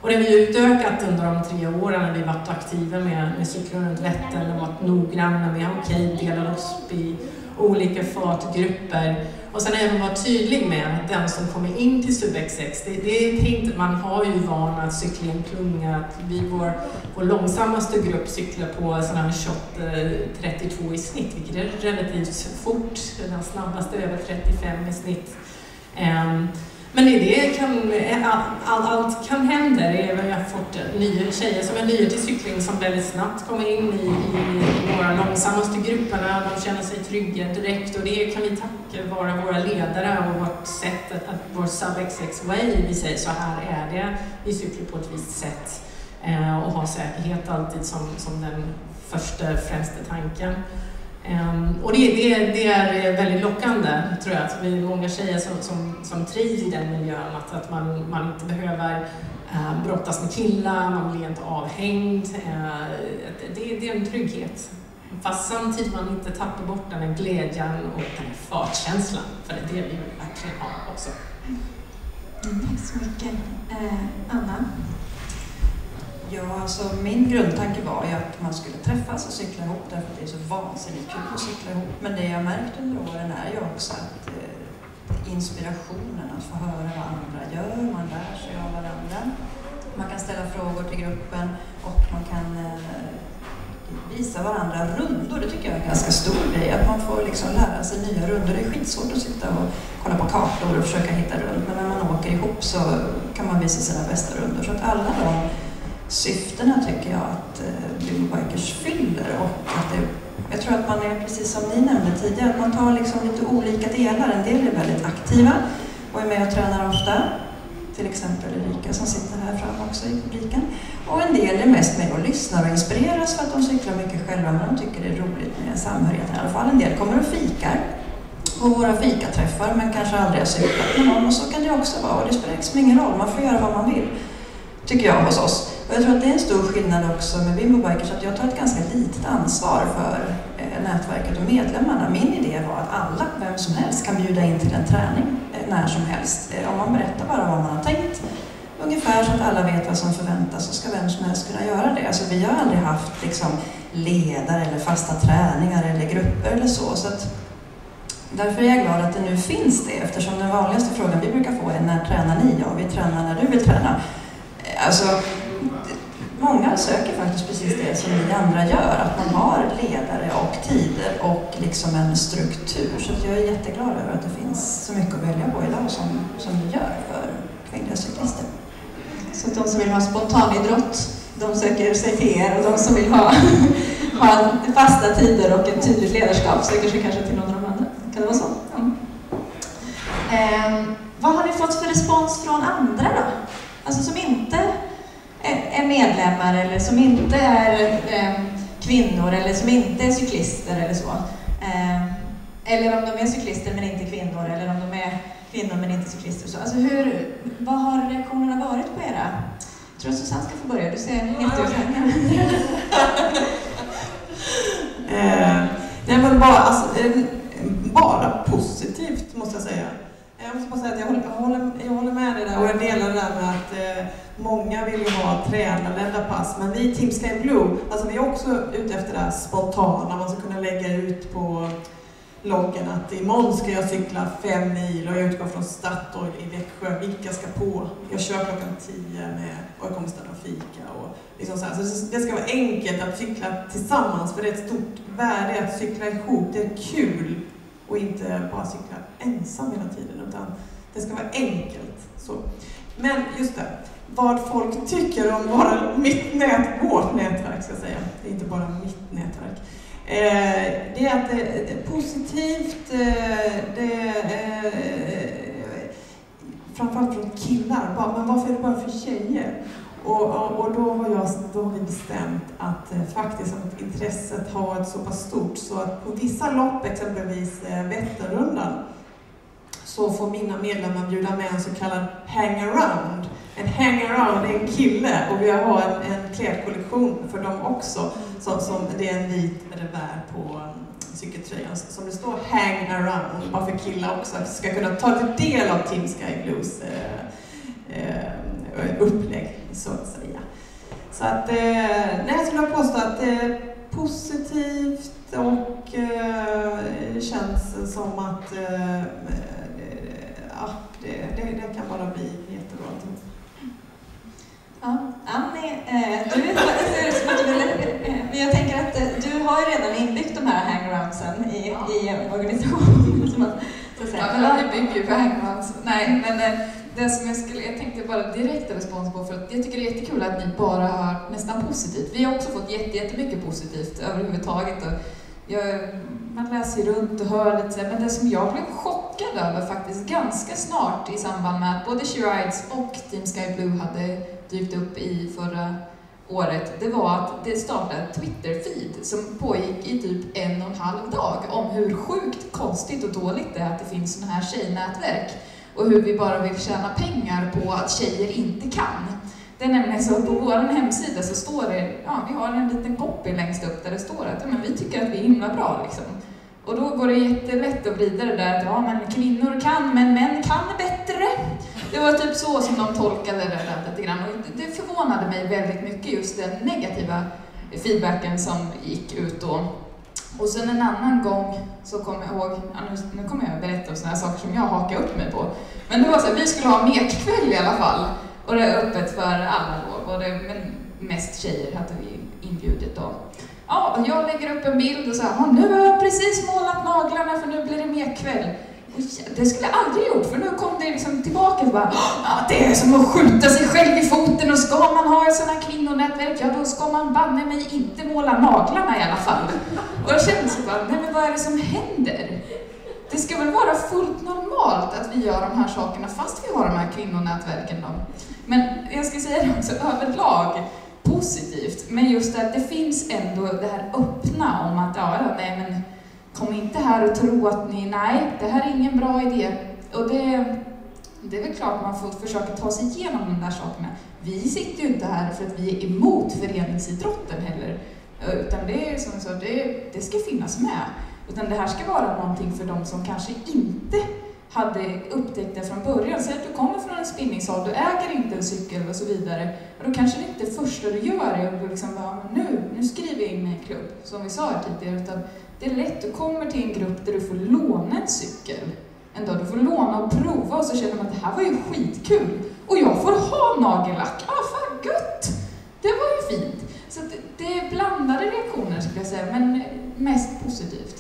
Och det har vi utökat under de tre åren när vi varit aktiva med, med cyklar runt Vättern och varit noggranna med okej, okay, delar upp i olika fartgrupper. Och sen även vara tydlig med att den som kommer in till Subex sex, det, det är tänkt, man har ju vana att cykla i en klunga, att vi vår, vår långsammaste grupp cyklar på sån här tjugoåtta trettiotvå i snitt, vilket är relativt fort, den snabbaste över trettiofem i snitt. Um, Men det, det kan, all, allt kan hända. Det är, jag har fått nya tjejer som är nya till cykling som väldigt snabbt kommer in i, i våra långsammaste grupperna. De känner sig trygga direkt och det kan vi tacka vara våra ledare och vårt sätt att, att vår Subex sex way, vi säger så här är det. Vi cyklar på ett visst sätt eh, och har säkerhet alltid som, som den första främsta tanken. Um, och det, det, det är väldigt lockande, tror jag, att vi är många tjejer som, som, som trivs i den miljön, att, att man, man inte behöver uh, brottas med killar, man blir inte avhängd. Uh, det, det är en trygghet, fast samtidigt man inte tappar bort den här glädjen och den här fartkänslan, för det är det vi verkligen har också.
Mm, tack så mycket. Eh, Anna?
Ja, alltså min grundtanke var ju att man skulle träffas och cykla ihop därför att det är så vansinnigt kul att cykla ihop. Men det jag märkt under åren är ju också att eh, inspirationen att få höra vad andra gör, man lär sig av varandra. Man kan ställa frågor till gruppen och man kan eh, visa varandra rundor. Det tycker jag är en ganska stor grej, att man får liksom lära sig nya rundor. Det är skitsvårt att sitta och kolla på kartor och försöka hitta runt, men när man åker ihop så kan man visa sina bästa rundor. Så att alla de syftena tycker jag att eh, Bimbo Bikers fyller, och att det, jag tror att man är, precis som ni nämnde tidigare, att man tar liksom lite olika delar. En del är väldigt aktiva och är med och tränar ofta, till exempel Erika som sitter här fram också i publiken, och en del är mest med och lyssnar och inspireras för att de cyklar mycket själva, men de tycker det är roligt med samhörigheten i alla fall. En del kommer och fikar på våra fikaträffar men kanske aldrig har cyklat med någon, och så kan det också vara, och det spelar liksom ingen roll, man får göra vad man vill, tycker jag, hos oss. Och jag tror att det är en stor skillnad också med Bimbo Bikers, att jag tar ett ganska litet ansvar för eh, nätverket och medlemmarna. Min idé var att alla, vem som helst, kan bjuda in till en träning eh, när som helst. Eh, om man berättar bara vad man har tänkt, ungefär så att alla vet vad som förväntas, så ska vem som helst kunna göra det. Alltså vi har aldrig haft liksom, ledare eller fasta träningar eller grupper eller så. Så att, därför är jag glad att det nu finns det, eftersom den vanligaste frågan vi brukar få är när tränar ni? Ja, vi tränar när du vill träna. Alltså, många söker faktiskt precis det som ni andra gör, att man har ledare och tider och liksom en struktur. Så jag är jätteglad över att det finns så mycket att välja på idag som, som ni gör för kvinnliga cyklister.
Så att de som vill ha spontanidrott, de söker sig till er, och de som vill ha, ha fasta tider och ett tydligt ledarskap söker sig kanske till någon av de andra. Kan det vara så? Mm. Eh, vad har ni fått för respons från andra då? Alltså som inte är medlemmar eller som inte är eh, kvinnor eller som inte är cyklister eller så. Eh, eller om de är cyklister men inte kvinnor, eller om de är kvinnor men inte cyklister. Så. Alltså hur, vad har reaktionerna varit på era? Jag tror att Susanne ska få börja, du ser helt ut här.
eh, det är väl bara, alltså, eh, bara positivt, måste jag säga. Jag måste bara säga att jag håller, jag håller, jag håller med dig där, och jag delar det där med att eh, många vill ju ha tränarledda pass, men vi i Team Sky Blue, alltså vi är också ute efter det här spontana, man ska kunna lägga ut på loggen att imorgon ska jag cykla fem mil och jag utgår från Statoil i Växjö, vilka ska på? Jag kör klockan tio med, och jag kommer stanna och fika och liksom så här. Så det ska vara enkelt att cykla tillsammans, för det är ett stort värde att cykla ihop, det är kul. Och inte bara cykla ensam hela tiden, utan det ska vara enkelt. Så. Men just det, vad folk tycker om våra, mitt nät, vårt nätverk ska jag säga. Det är inte bara mitt nätverk. Eh, det är att det, det är positivt, eh, det är eh, framförallt från killar. Bara, men varför är det bara för tjejer? Och, och, och då, har jag, då har vi bestämt att eh, faktiskt att intresset har varit så pass stort så att på vissa lopp, exempelvis eh, Vätternrundan, så får mina medlemmar bjuda med en så kallad hangaround. En hangaround är en kille, och vi har en, en klädkollektion för dem också. Så, som, det är en vit revär på um, cykeltröjan som det står hang around, bara för killar också, att ska kunna ta del av Team Sky Blues eh, eh, upplägg.
så att säga. Så att, eh, nej, jag skulle påstå att det är positivt och eh, känns som att eh, ja, det, det, det kan bara bli jättebra.
Ja, Annie, eh, du ser ut som att du vill, jag tänker att eh, du har ju redan inbyggt de här hangaroundsen i, i organisationen. Så att, så att säga.
Ja, men vi bygger ju på hangarounds. Nej, men eh, det som jag skulle, jag tänkte bara direkt respons på, för att jag tycker det är jättekul att ni bara har nästan positivt. Vi har också fått jätte, jättemycket positivt överhuvudtaget. Och jag, man läser ju runt och hör lite, men det som jag blev chockad över faktiskt ganska snart i samband med att både She Rides och Team Sky Blue hade dykt upp i förra året, det var att det startade ett Twitter-feed som pågick i typ en och en halv dag om hur sjukt konstigt och dåligt det är att det finns såna här tjejnätverk och hur vi bara vill tjäna pengar på att tjejer inte kan. Det är nämligen så att på vår hemsida så står det, ja, vi har en liten copy längst upp där det står att ja, men vi tycker att vi är himla bra liksom. Och då går det jättelätt att vrida det där att ja, men kvinnor kan, men män kan bättre. Det var typ så som de tolkade det där lite grann. Och det förvånade mig väldigt mycket, just den negativa feedbacken som gick ut då. Och sen en annan gång så kom jag ihåg, ja, nu, nu kommer jag att berätta om sådana här saker som jag hakar upp mig på. Men det var så att vi skulle ha mekkväll i alla fall. Och det är öppet för alla då, både, men mest tjejer hade vi inbjudit då. Ja, och jag lägger upp en bild och så här, nu har jag precis målat naglarna för nu blir det mekkväll. Det skulle jag aldrig gjort, för nu kom det liksom tillbaka och bara, ja, det är som att skjuta sig själv i foten, och ska man ha ett sådana här kvinnonätverk, ja då ska man banne mig inte måla naglarna i alla fall. Och jag kände så bara, nej men vad är det som händer? Det ska väl vara fullt normalt att vi gör de här sakerna fast vi har de här kvinnonätverken då. Men jag ska säga det också överlag positivt, men just att det finns ändå det här öppna om att ja, nej men kom inte här och tro att ni, nej, det här är ingen bra idé. Och det, det är väl klart man får försöka ta sig igenom de där sakerna. Vi sitter ju inte här för att vi är emot föreningsidrotten heller. Utan det är som så, det, det ska finnas med. Utan det här ska vara någonting för de som kanske inte hade upptäckt det från början. Säg att du kommer från en spinningsal, du äger inte en cykel och så vidare. Och då kanske det inte det första du gör är att liksom bara, nu, nu skriver jag in i en klubb, som vi sa här tidigare. Utan det är lätt, du kommer till en grupp där du får låna en cykel. En dag du får låna och prova och så känner man att det här var ju skitkul. Och jag får ha nagellack, ah fan gött! Det var ju fint. Så det, det är blandade reaktioner skulle jag säga, men mest positivt.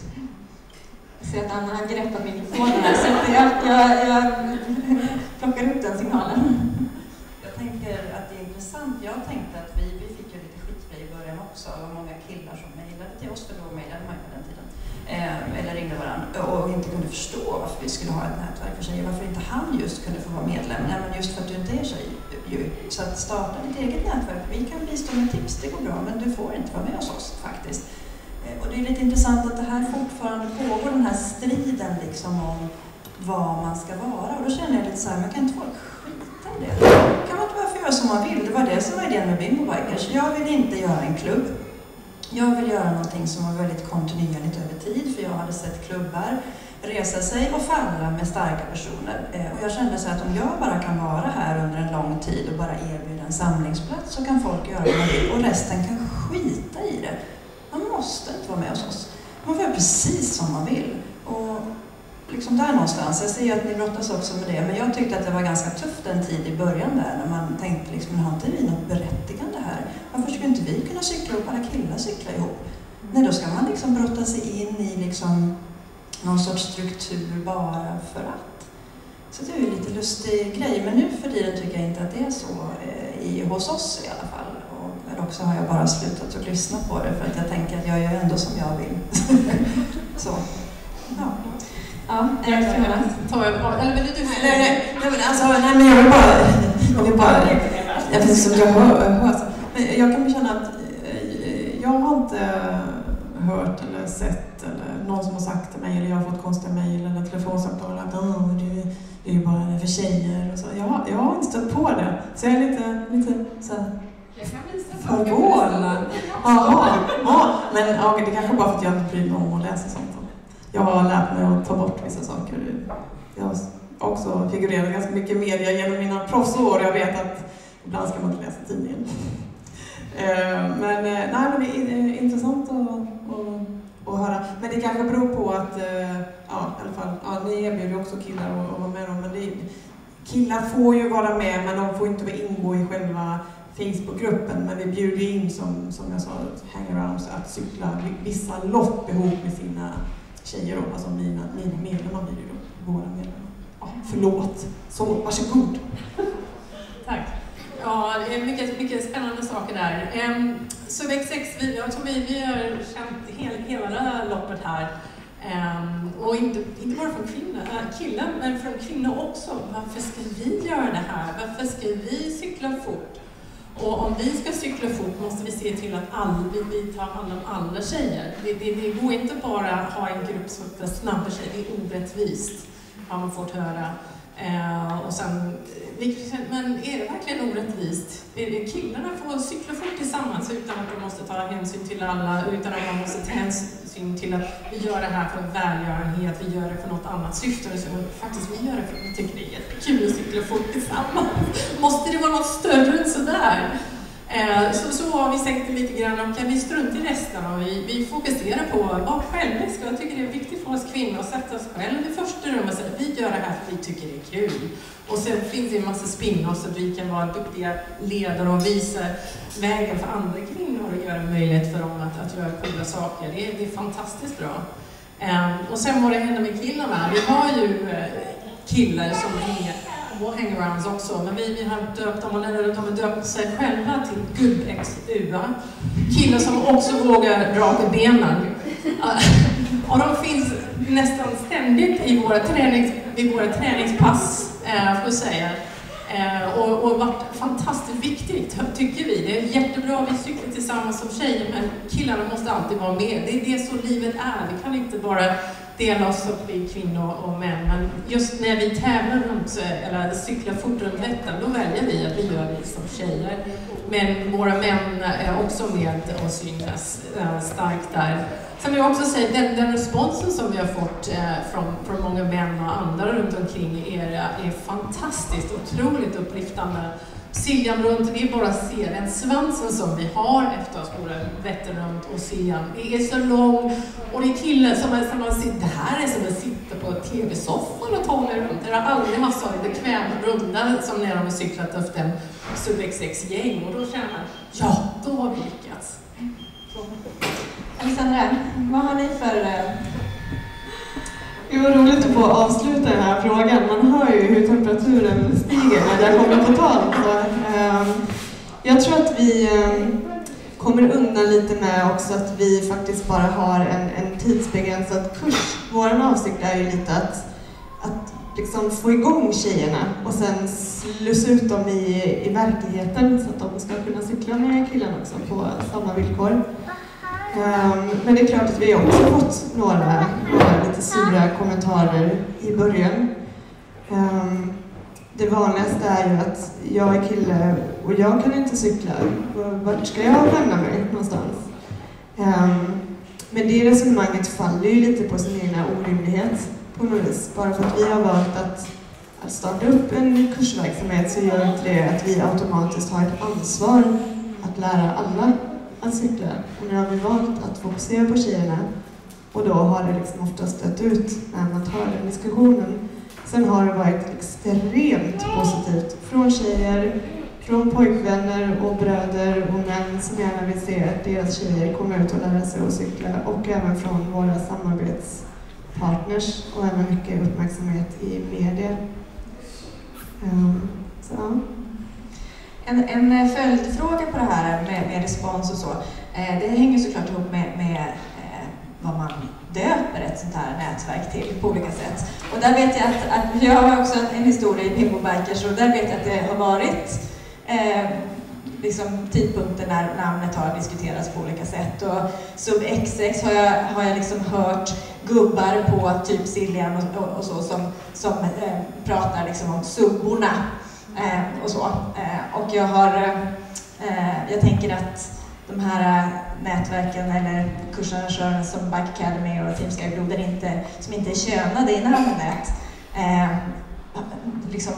Jag ser att Anna har greppat mikrofonen här, så jag, jag, jag plockar upp den signalen.
Jag tänker att det är intressant. Jag tänkte att vi, vi fick ju lite skit för i början också. Det var många killar som mejlade till oss, för då mejlade man på den tiden. Eh, eller ringde varandra och inte kunde förstå varför vi skulle ha ett nätverk för tjejer. Varför inte han just kunde få vara medlem. Nej, men just för att du inte är tjej. Ju. Så att starta ditt eget nätverk. Vi kan bistå med tips, det går bra. Men du får inte vara med hos oss faktiskt. Och det är lite intressant att det här fortfarande pågår, den här striden liksom om vad man ska vara. Och då känner jag lite så här, men kan inte folk skita i det? Kan man inte bara få göra som man vill? Det var det som var idén med Bimbo Bikers. Jag vill inte göra en klubb. Jag vill göra någonting som var väldigt kontinuerligt över tid, för jag hade sett klubbar resa sig och falla med starka personer. Och jag kände så att om jag bara kan vara här under en lång tid och bara erbjuda en samlingsplats, så kan folk göra vad de vill och resten kan skita i det. Man måste inte vara med hos oss. Man får göra precis som man vill. Och liksom där någonstans, jag ser att ni brottas också med det, men jag tyckte att det var ganska tufft en tid i början där, när man tänkte liksom, har inte vi något berättigande här? Varför skulle inte vi kunna cykla ihop, alla killar cykla ihop? Nej, då ska man liksom brotta sig in i liksom någon sorts struktur bara för att. Så det är ju lite lustig grej, men nu för tiden tycker jag inte att det är så eh, i, hos oss i alla fall. Eller också har jag bara slutat att lyssna på det, för att jag tänker att jag gör ändå som jag vill. Så, ja.
Ja, är det så?
Ta över. Eller vill du?
Nej, nej, nej, men alltså, nej, men jag vill bara... Jag vill bara... Jag vet inte, jag hör, hör men jag kan känna att jag har inte hört eller sett eller någon som har sagt till mig, eller jag har fått konstiga mejl eller telefonsamtal att oh, det, det är ju bara för tjejer och så. Jag, jag har inte stött på det, så jag är lite, lite så här förvånad. Jaha, ja, men ja, det är kanske bara för att jag inte bryr mig om att läsa sånt. Jag har lärt mig att ta bort vissa saker. Jag har också figurerat ganska mycket i media genom mina proffsår. Jag vet att Ibland ska man inte läsa tidningen. Men, nej, men det är intressant att, att, att höra. Men det kanske beror på att, ja, i alla fall, ja, ni erbjuder också killar att vara med dem. Men det, killar får ju vara med, men de får inte ingå i själva Facebookgruppen. Men vi bjuder in, som, som jag sa, hangarounds, att cykla vissa lopp ihop med sina tjejer. Då. Alltså mina, mina medlemmar blir ju då våra medlemmar. Ja, förlåt. Så, varsågod.
Tack. Ja, det är mycket, mycket spännande saker där. Um, Subex sex, vi, jag tror vi, vi har känt hela, hela loppet här. Um, och inte, inte bara från kvinnor, äh, killar, men från kvinnor också. Varför ska vi göra det här? Varför ska vi cykla fort? Och om vi ska cykla fort måste vi se till att all, vi, vi tar hand om alla tjejer. Det, det, det går inte bara att ha en grupp som är snabba tjejer, det är orättvist, har man fått höra. Uh, och sen, men är det verkligen orättvist? Killarna får cykla fort tillsammans utan att de måste ta hänsyn till alla, utan att man måste ta hänsyn till att vi gör det här för välgörenhet, vi gör det för något annat syfte. Så faktiskt, vi gör det för att vi tycker det är jättekul att cykla fort tillsammans. Måste det vara något större än sådär? Eh, så, så har vi sänkt det lite grann och kan vi strunta i resten och vi, vi fokuserar på vad själviska. Jag tycker det är viktigt för oss kvinnor att sätta oss själv i första rummet och säga att vi gör det här för vi tycker det är kul. Och sen finns det en massa spin-offs så att vi kan vara duktiga ledare och visa vägen för andra kvinnor och göra möjlighet för dem att, att göra coola saker. Det är, det är fantastiskt bra. Eh, och sen vad det händer med killarna. Vi har ju eh, killar som hänger och hangarounds också, men vi, vi har döpt dem, eller de har döpt sig själva till gubb-X U A. Killar som också vågar raka benen. Och de finns nästan ständigt i våra, tränings, i våra träningspass, eh, får jag säga. Eh, och, och varit fantastiskt viktigt, tycker vi. Det är jättebra att vi cyklar tillsammans som tjejer, men killarna måste alltid vara med. Det är det så livet är. Vi kan inte bara dela oss upp i kvinnor och män. Men just när vi tävlar runt, eller cyklar fort runt Vättern, då väljer vi att vi gör det som tjejer. Men våra män är också med och synas äh, starkt där. Sen vill jag också säga den, den responsen som vi har fått äh, från, från många män och andra runt omkring er är fantastiskt, otroligt upplyftande. Siljan runt, det är bara att se den svansen som vi har efter oss, både Vättern runt och Siljan. Det är så lång och det är killar som är som att det här är som att sitta på tv-soffan och ta mig runt. Jag har aldrig haft så bekväm runda som när de har cyklat efter en Subex sex-gäng och då känner man, ja, då har vi lyckats. Så.
Alexandra, vad har ni för...
Det var roligt att få avsluta den här frågan. Man hör ju hur temperaturen stiger när jag kommer på tal. Så, eh, jag tror att vi eh, kommer undan lite med också att vi faktiskt bara har en, en tidsbegränsad kurs. Vår avsikt är ju lite att, att liksom få igång tjejerna och sen slussa ut dem i, i verkligheten så att de ska kunna cykla med killarna också på samma villkor. Um, men det är klart att vi har också fått några, några lite sura kommentarer i början. Um, det vanligaste är ju att jag är kille och jag kan inte cykla. Vart ska jag lämna mig någonstans? Um, men det resonemanget faller ju lite på sin egna orimlighet på något vis. Bara för att vi har valt att, att starta upp en kursverksamhet så gör inte det att vi automatiskt har ett ansvar att lära alla att cykla. Och nu har vi valt att fokusera på tjejerna och då har det liksom ofta stött ut när man tar den diskussionen. Sen har det varit extremt positivt från tjejer, från pojkvänner och bröder och män som gärna vill se att deras tjejer kommer ut och lära sig att cykla och även från våra samarbetspartners och även mycket uppmärksamhet i media. Um, så.
En, en följdfråga på det här med, med respons och så, eh, det hänger såklart ihop med, med eh, vad man döper ett sånt här nätverk till på olika sätt. Och där vet jag att, att jag har också en, en historia i Pimbo Bikers och där vet jag att det har varit eh, liksom tidpunkter när namnet har diskuterats på olika sätt. Och Sub-X X har jag, har jag liksom hört gubbar på typ Siljan och, och, och så som, som eh, pratar liksom om subborna. Eh, och så. Eh, och jag har eh, jag tänker att de här nätverken eller kursarrangörerna som Bike Academy och Team Skybroder inte, som inte är könade i namnet eh, liksom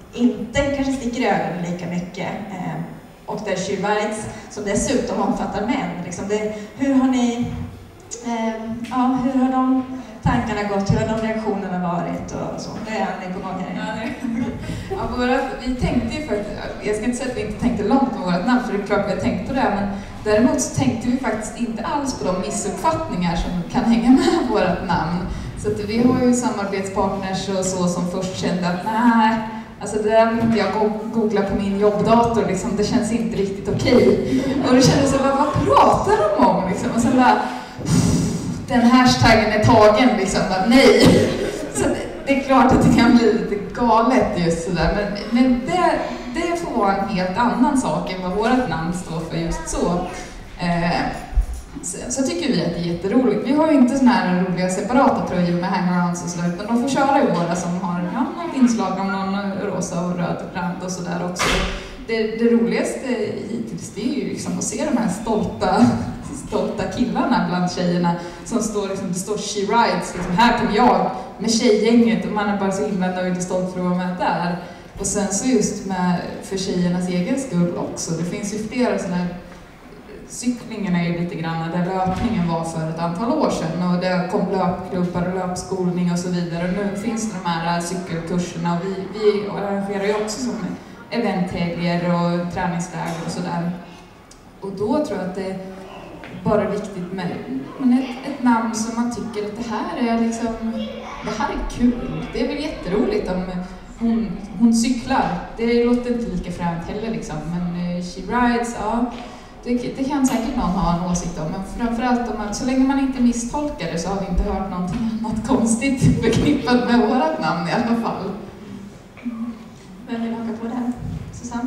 inte kanske sticker i ögonen lika mycket. Eh, och där She Rides, som dessutom omfattar män. Liksom det, hur har ni, eh, ja, hur har de tankarna gått? Hur har de reaktionerna varit? Och så? Det är Annie på gång här.
Ja, våra, vi tänkte ju faktiskt, jag ska inte säga att vi inte tänkte långt med vårt namn, för det är klart vi har tänkt på det, men däremot så tänkte vi faktiskt inte alls på de missuppfattningar som kan hänga med vårt namn. Så att vi har ju samarbetspartners och så som först kände att nej, alltså det där vill inte jag googla på min jobbdator, liksom, det känns inte riktigt okej. Och då kände jag så här, vad pratar de om? Liksom? Och så bara, den hashtaggen är tagen, liksom, bara, nej. Så det, det är klart att det kan bli lite galet just sådär, men, men det, det får vara en helt annan sak än vad vårt namn står för just så. Eh, så, så tycker vi att det är jätteroligt. Vi har ju inte såna här roliga separata tröjor med hangarounds och sådär, utan de får köra i våra som har ja, något inslag om någon rosa och röd rand och sådär också. Det, det roligaste hittills, det är ju liksom att se de här stolta stolta killarna bland tjejerna som står, liksom, det står She Rides, liksom, här kommer jag med tjejgänget och man är bara så himla nöjd och stolt för att vara med där. Och sen så just med, för tjejernas egen skull också, det finns ju flera sådana här, cyklingen är ju lite grann där löpningen var för ett antal år sedan och det kom löpklubbar och löpskolning och så vidare, och nu finns det de här cykelkurserna och vi, vi arrangerar ju också som eventhelger och träningsläger och sådär. Och då tror jag att det bara viktigt med ett, ett namn som man tycker att det här är liksom, det här är kul. Det är väl jätteroligt om hon, hon cyklar. Det låter inte lika främt heller liksom, men uh, She Rides, ja, det, det kan säkert någon ha en åsikt om. Men framförallt om man, så länge man inte misstolkar det så har vi inte hört någonting annat konstigt förknippat med vårat namn i alla fall.
Vem vill haka på det här? Susanne?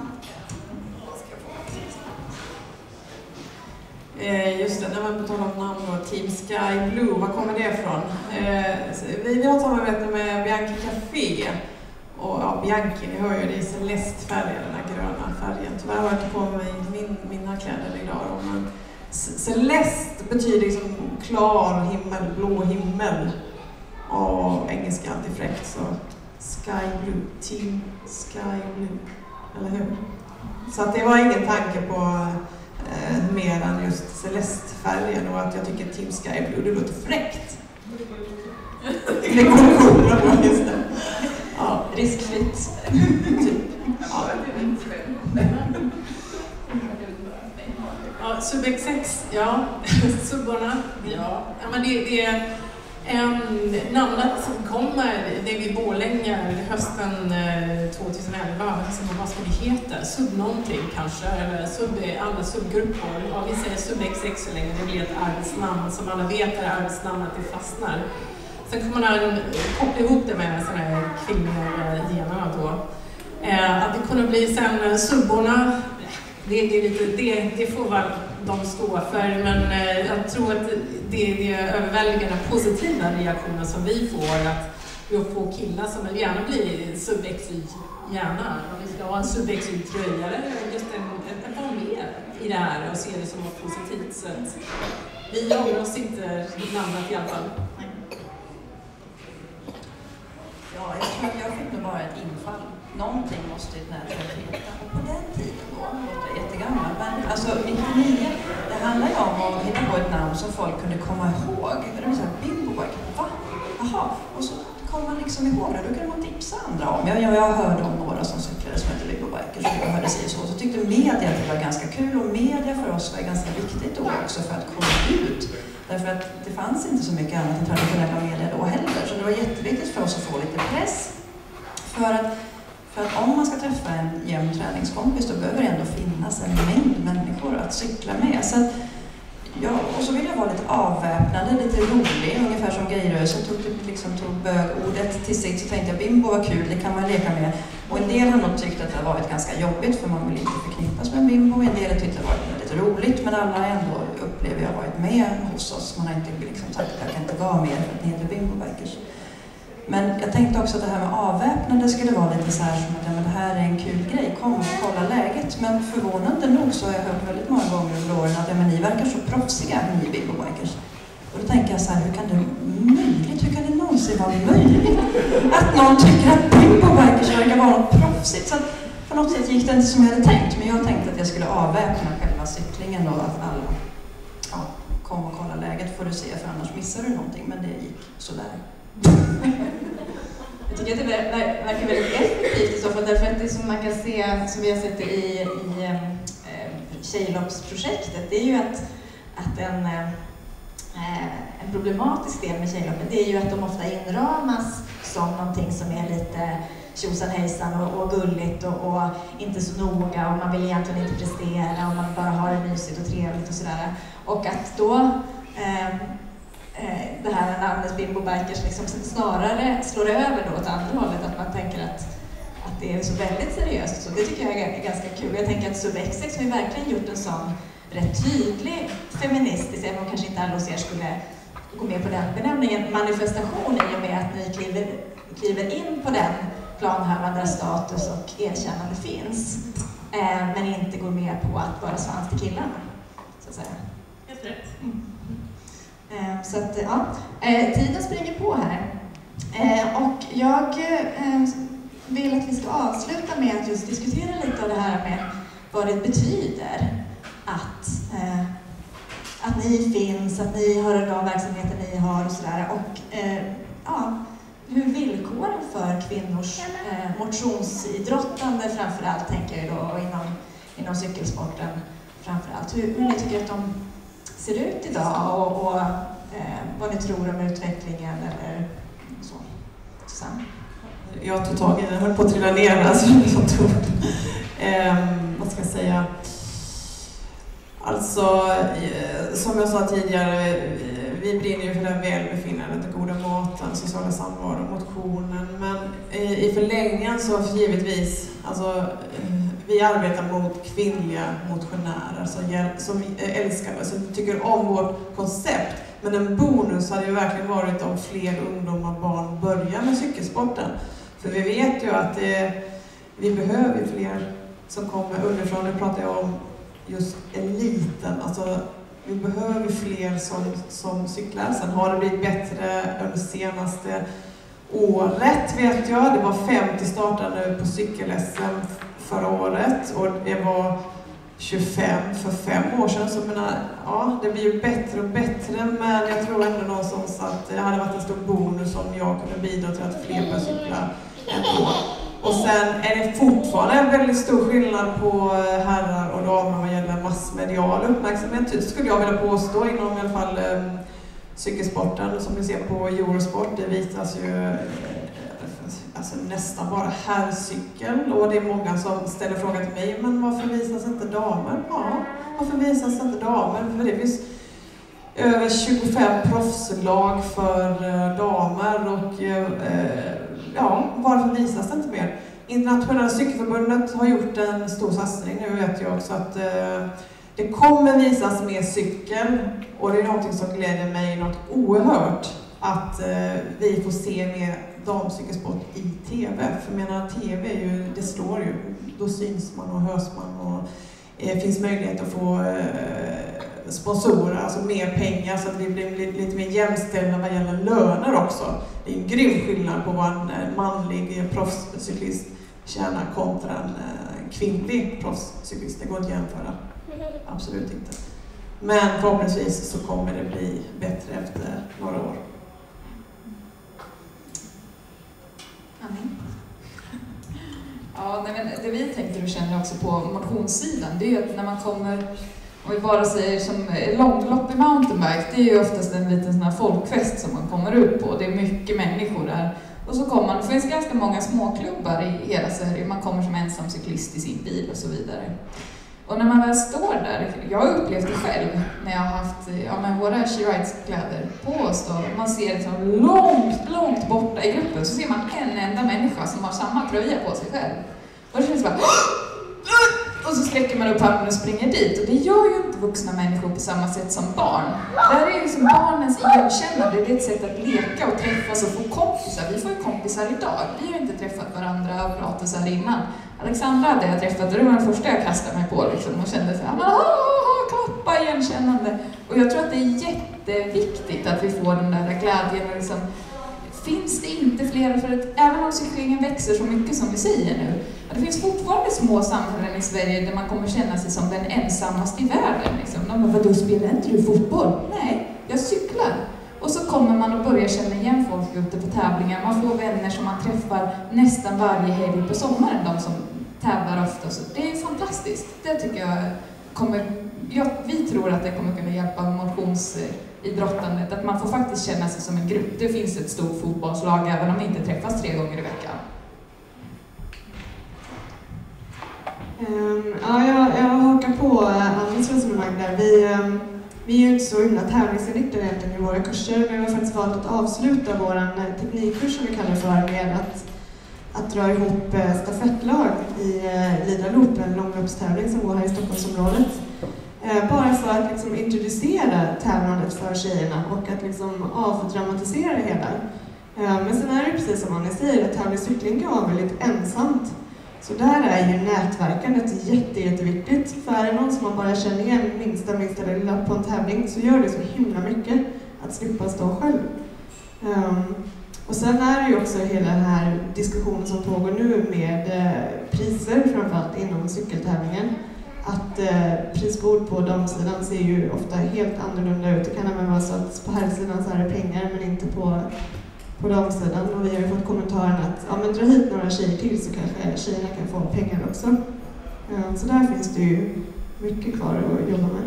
Just det, när man på tal om namn och Team Sky Blue, var kommer det ifrån? Eh, vi, vi har ett samarbete med Bianchi Café. Och ja, Bianchi, ni hör ju, det är celestfärgen, den här gröna färgen. Tyvärr har jag inte på mig min, mina kläder idag. Men celest betyder liksom klar himmel, blå himmel. Och engelska är alltid fräckt, så Sky Blue, Team Sky Blue, eller hur? Så att det var ingen tanke på Eh, mer än just celestfärgen och att jag tycker Team Sky Blue, det låter fräckt. Det går bra, just det. Ja, riskfritt. Typ. Ja.
Ja, Sub X sex, ja. Subborna, ja. Ja, men det, det är en namnet som kommer det vid Borlänge hösten tjugoelva, som vad ska det heta? Sub någonting kanske, eller sub, alla subgrupper. Ja, vi säger Sub X sex så länge det blir ett arbetsnamn som alla vet är arbetsnamnet, det fastnar. Sen kommer man koppla ihop det med sådana här kvinnogenerna då. Eh, att det kunde bli sen subborna, det, det, är lite, det, det får väl de stå för, men eh, jag tror att det är det överväldigande positiva reaktioner som vi får, att vi får killar som vill gärna bli sub X Y, gärna. Och vi ska ha en sub X Y-tröja eller just en, en, en vara med i det här och se det som något positivt. Så att vi håller oss inte namnet i alla fall.
Ja, jag tror att jag fick nog bara ett infall. Någonting måste ett nätverk heta. Och på den tiden då, låter jag jättegammal, men alltså nittionio, det handlar ju om att hitta på ett namn som folk kunde komma ihåg. Det var såhär, Bimbo Bike, va? Jaha, och så kom man liksom ihåg det, då kunde man tipsa andra om. Jag, jag, jag hörde om några som cyklade som hette Bimbo Bikers och jag hörde sig så. Så tyckte media att det var ganska kul, och media för oss var ganska viktigt då också för att komma ut. Därför att det fanns inte så mycket annat än traditionella media då heller, så det var jätteviktigt för oss att få lite press. För att För att om man ska träffa en jämn träningskompis, då behöver det ändå finnas en mängd människor att cykla med. Så att, ja, och så vill jag vara lite avväpnande, lite rolig, ungefär som gayrörelsen tog, liksom, tog bögordet till sitt, så tänkte jag Bimbo var kul, det kan man leka med. Och en del har nog tyckt att det har varit ganska jobbigt, för man vill inte förknippas med Bimbo. En del har tyckt att det har varit väldigt roligt, men alla har ändå, upplever jag, varit med hos oss. Man har inte liksom sagt att jag kan inte vara med för att ni heter Bimbo Bikers. Men jag tänkte också att det här med avväpnande skulle vara lite så här som att ja, men det här är en kul grej, kom och kolla läget. Men förvånande nog så har jag hört väldigt många gånger under åren att ja, men ni verkar så proffsiga, ni Bimbo Bikers. Och då tänker jag så här, hur kan det möjligt, hur kan det någonsin någonsin vara möjligt? Att någon tycker att Bimbo-bikers verkar vara något proffsigt. Så på något sätt gick det inte som jag hade tänkt. Men jag tänkte att jag skulle avväpna själva cyklingen och att alla ja, kom och kolla läget får du se, för annars missar du någonting. Men det gick sådär.
Jag tycker att det verkar väldigt effektivt i så fall, därför att det som man kan se, som vi har sett i, i eh, Tjejloppsprojektet, det är ju att, att en, eh, en problematisk del med Tjejloppet, det är ju att de ofta inramas som någonting som är lite tjosan hejsan och, och gulligt och, och inte så noga, och man vill egentligen inte prestera och man bara har det mysigt och trevligt och sådär. Och att då eh, det här namnet Bimbo-bikers liksom snarare slår över då åt andra hållet, att man tänker att, att det är så väldigt seriöst. Så det tycker jag är ganska kul. Jag tänker att Subexex har ju verkligen gjort en sån rätt tydlig feministisk, även om kanske inte alla hos er skulle gå med på den benämningen, manifestation i och med att ni kliver, kliver in på den planhalvan där status och erkännande finns, eh, men inte går med på att vara svans till killarna, så att säga.
Helt rätt.
Mm. Så att, ja, tiden springer på här. Och jag vill att vi ska avsluta med att just diskutera lite av det här med vad det betyder att, att ni finns, att ni har de verksamheter ni har och sådär. Och ja, hur villkoren för kvinnors motionsidrottande framförallt, tänker jag då, inom, inom cykelsporten framförallt. Hur, hur ni tycker att de ser ut idag och, och eh, vad ni tror om utvecklingen eller så. Susanne?
Jag tog tag i den, jag höll på att trilla ner, alltså det är så tog. Eh, vad ska jag säga? Alltså, eh, som jag sa tidigare, eh, vi brinner ju för det här välbefinnandet, den goda maten, sociala samvaro, motionen. Men eh, i förlängningen så givetvis, alltså eh, vi arbetar mot kvinnliga motionärer som, som älskar och som tycker om vårt koncept. Men en bonus hade ju verkligen varit om fler ungdomar och barn börjar med cykelsporten. För vi vet ju att det, vi behöver fler som kommer underifrån. Nu pratar jag om just eliten. Alltså, vi behöver fler som, som cyklar. Sen har det blivit bättre under senaste året, vet jag. Det var femtio startade på cykel-S M förra året och det var tjugofem för fem år sedan. Så jag menar, ja, det blir ju bättre och bättre, men jag tror ändå någonstans att det hade varit en stor bonus om jag kunde bidra till att fler börjar cykla ändå. Och sen är det fortfarande en väldigt stor skillnad på herrar och damer vad gäller massmedial uppmärksamhet, skulle jag vilja påstå, inom i alla fall eh, cykelsporten. Som vi ser på Eurosport, det visas ju eh, alltså nästan bara herrcykel, och det är många som ställer frågan till mig, men varför visas inte damer? Ja, varför visas inte damer? För det finns över tjugofem proffslag för eh, damer och eh, ja, varför visas det inte mer? Internationella cykelförbundet har gjort en stor satsning nu, vet jag också, att eh, det kommer visas mer cykel, och det är något som gläder mig något oerhört, att eh, vi får se mer damcykelsport i tv. För jag menar, tv är ju, det slår ju, då syns man och hörs man, och det eh, finns möjlighet att få eh, sponsorer, alltså mer pengar, så att vi blir lite, lite mer jämställda vad gäller löner också. Det är en grym skillnad på vad en manlig proffscyklist tjänar kontra en eh, kvinnlig proffscyklist. Det går inte att jämföra. Absolut inte. Men förhoppningsvis så kommer det bli bättre efter några år.
Amen.
Ja, men det vi tänkte och känner också på motionssidan, det är ju att när man kommer, om vi bara säger som långlopp i mountainbike, det är ju oftast en liten sån här folkfest som man kommer ut på. Det är mycket människor där. Och så kommer man, det finns ganska många småklubbar i hela Sverige. Man kommer som ensam cyklist i sin bil och så vidare. Och när man väl står där, jag har upplevt det själv när jag har haft ja, men våra She Rides-kläder på oss då. Man ser liksom långt, långt borta i gruppen, så ser man en enda människa som har samma tröja på sig själv. Och det känns bara... Och så sträcker man upp handen och springer dit. Och det gör ju inte vuxna människor på samma sätt som barn. Där är ju liksom barnens igenkännande. Det är ett sätt att leka och träffas och få kompisar. Vi får ju kompisar idag. Vi har inte träffat varandra och pratat så här innan. Alexandra hade jag träffat, och det var den första jag kastade mig på liksom, och kände så här, klappa igenkännande. Och jag tror att det är jätteviktigt att vi får den där glädjen och liksom finns det inte flera, för att även om cyklingen växer så mycket som vi säger nu, det finns fortfarande små samhällen i Sverige där man kommer känna sig som den ensammaste i världen. Liksom. De bara, vadå, spelar inte du fotboll? Nej, jag cyklar. Och så kommer man att börja känna igen folk ute på tävlingar. Man får vänner som man träffar nästan varje helg på sommaren, de som tävlar ofta. Så det är fantastiskt. Det tycker jag kommer, ja, vi tror att det kommer kunna hjälpa motionsidrottandet. Att man får faktiskt känna sig som en grupp. Det finns ett stort fotbollslag även om vi inte träffas tre gånger i veckan.
Um, ja, jag, jag hakar på Annis resonemang där. Vi, um, vi är ju inte så himla tävlingsinriktade egentligen i våra kurser, men vi har faktiskt valt att avsluta vår teknikkurs som vi kallar för med att, att dra ihop uh, stafettlag i uh, Lida Loop, en långloppstävling som går här i Stockholmsområdet. Uh, bara för att liksom, introducera tävlandet för tjejerna och att liksom, avdramatisera det hela. Uh, men sen är det precis som Annie säger, att tävlingscykling kan vara väldigt ensamt. Så där är ju nätverkandet jätte, jätteviktigt. För är det någon som man bara känner igen minsta, minsta lilla på en tävling så gör det så himla mycket att slippa stå själv. Um, och sen är det ju också hela den här diskussionen som pågår nu med eh, priser, framförallt inom cykeltävlingen. Att eh, prisbord på damsidan ser ju ofta helt annorlunda ut. Det kan även vara så att på herrsidan så är det pengar men inte på... på damsidan, och vi har ju fått kommentaren att ja, men dra hit några tjejer till så kanske tjejerna kan få pengar också. Så där finns det ju mycket kvar att jobba med.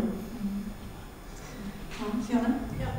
Ja, Fiona?
Ja,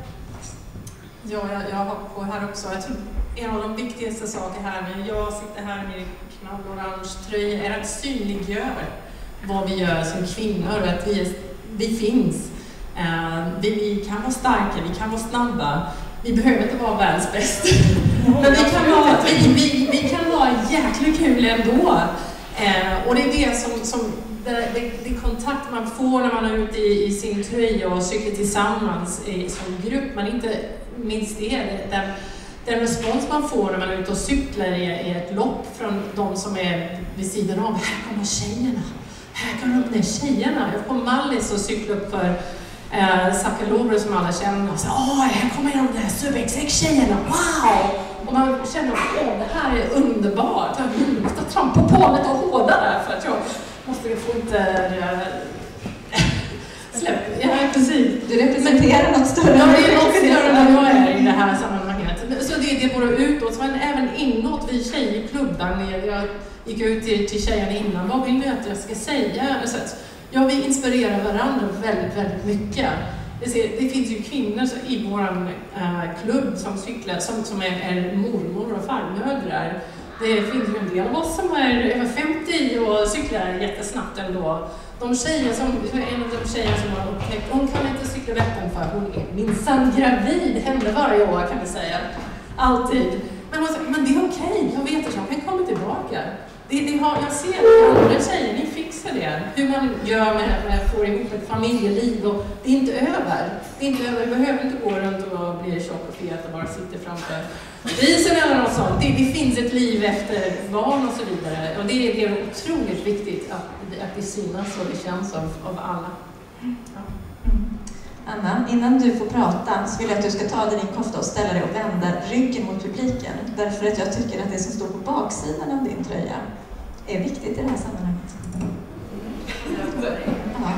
ja jag, jag har på här också. Jag tror en av de viktigaste sakerna här när jag sitter här med knallorange tröja är att synliggöra vad vi gör som kvinnor, att vi, vi finns. Uh, vi, vi kan vara starka, vi kan vara snabba. Vi behöver inte vara världens bäst. Men vi kan vara, vi, vi, vi kan vara jäkligt kul ändå. Eh, och det är det som, som det, det, det kontakt man får när man är ute i, i sin tröja och cyklar tillsammans i, som grupp. Man inte minst det, den, den respons man får när man är ute och cyklar i, i ett lopp från de som är vid sidan av. Här kommer tjejerna. Här kommer de där tjejerna. Jag får Mallis och cykla upp för Eh, Sakalore som alla känner och så, åh, här kommer de där sub X X-tjejerna, wow! Och man känner, åh, det här är underbart. Jag måste trampa på lite hårdare för att jag måste få inte äh, släpp. Ja, precis.
Du representerar något större.
Ja, det är något större än jag är i det här sammanhanget. Så det är det både utåt, men även inåt. Vi tjejer i klubban, jag gick ut till, till tjejerna innan, vad vill du att jag ska säga? Så att, ja, vi inspirerar varandra väldigt, väldigt mycket. Det, ser, det finns ju kvinnor i vår äh, klubb som cyklar, som, som är, är mormor och farmödrar. Det finns ju en del av oss som är över femtio och cyklar jättesnabbt ändå. De tjejer som, en av de tjejer som har upptäckt, hon kan inte cykla Vättern för hon är minsann gravid, händer varje år kan vi säga. Alltid. Men, hon säger, men det är okej, jag vet att jag kan komma tillbaka. Det, det har, jag ser att andra tjejer, ni fixar det. Hur man gör med, med att få ihop ett familjeliv. Och det är inte över. Det är inte över. Vi behöver inte gå runt och bli tjock och fet och bara sitta framför risen eller något sånt. Det, det finns ett liv efter barn och så vidare. Och det, det är otroligt viktigt att, att det synas och det känns av, av alla. Ja.
Anna, innan du får prata så vill jag att du ska ta din kofta och ställa dig och vända ryggen mot publiken. Därför att jag tycker att det som står på baksidan av din tröja är viktigt i det här sammanhanget. Ja.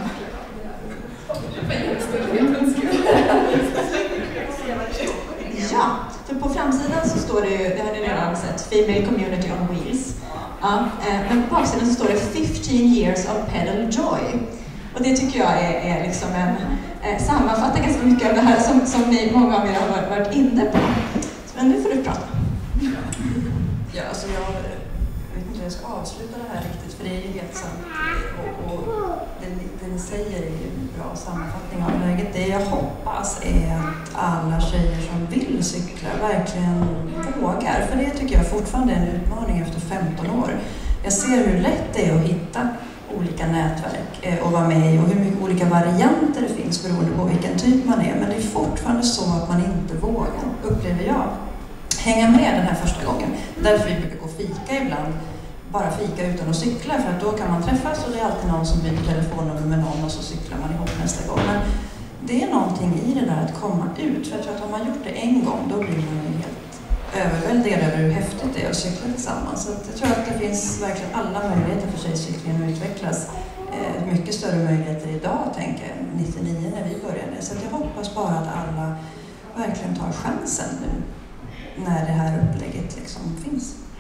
Ja, för på framsidan så står det ju, det har ni redan sett, Female Community on Wheels. Ja, men på baksidan så står det fifteen years of pedal joy. Och det tycker jag är, är liksom en, eh, sammanfattar ganska mycket av det här som, som ni, många av er har varit, varit inne på. Men nu får du prata.
Ja, alltså jag, jag vet inte hur jag ska avsluta det här riktigt, för det är ju helt sant. Och, och det, det ni säger är ju en bra sammanfattning av läget. Det jag hoppas är att alla tjejer som vill cykla verkligen vågar. För det tycker jag fortfarande är en utmaning efter femton år. Jag ser hur lätt det är att hitta olika nätverk och vara med i och hur mycket olika varianter det finns beroende på vilken typ man är. Men det är fortfarande så att man inte vågar, upplever jag, hänga med den här första gången. Därför vi brukar gå och fika ibland, bara fika utan att cykla, för att då kan man träffas och det är alltid någon som byter telefonnummer med någon och så cyklar man ihop nästa gång. Men det är någonting i det där att komma ut, för jag tror att om man gjort det en gång då blir man ju helt överväldigad över hur häftigt det är att cykla tillsammans. Så att jag tror att det finns verkligen alla möjligheter för tjejcyklingen att utvecklas. Eh, mycket större möjligheter idag, tänker jag, nittionio när vi började. Så att jag hoppas bara att alla verkligen tar chansen nu när det här upplägget liksom finns.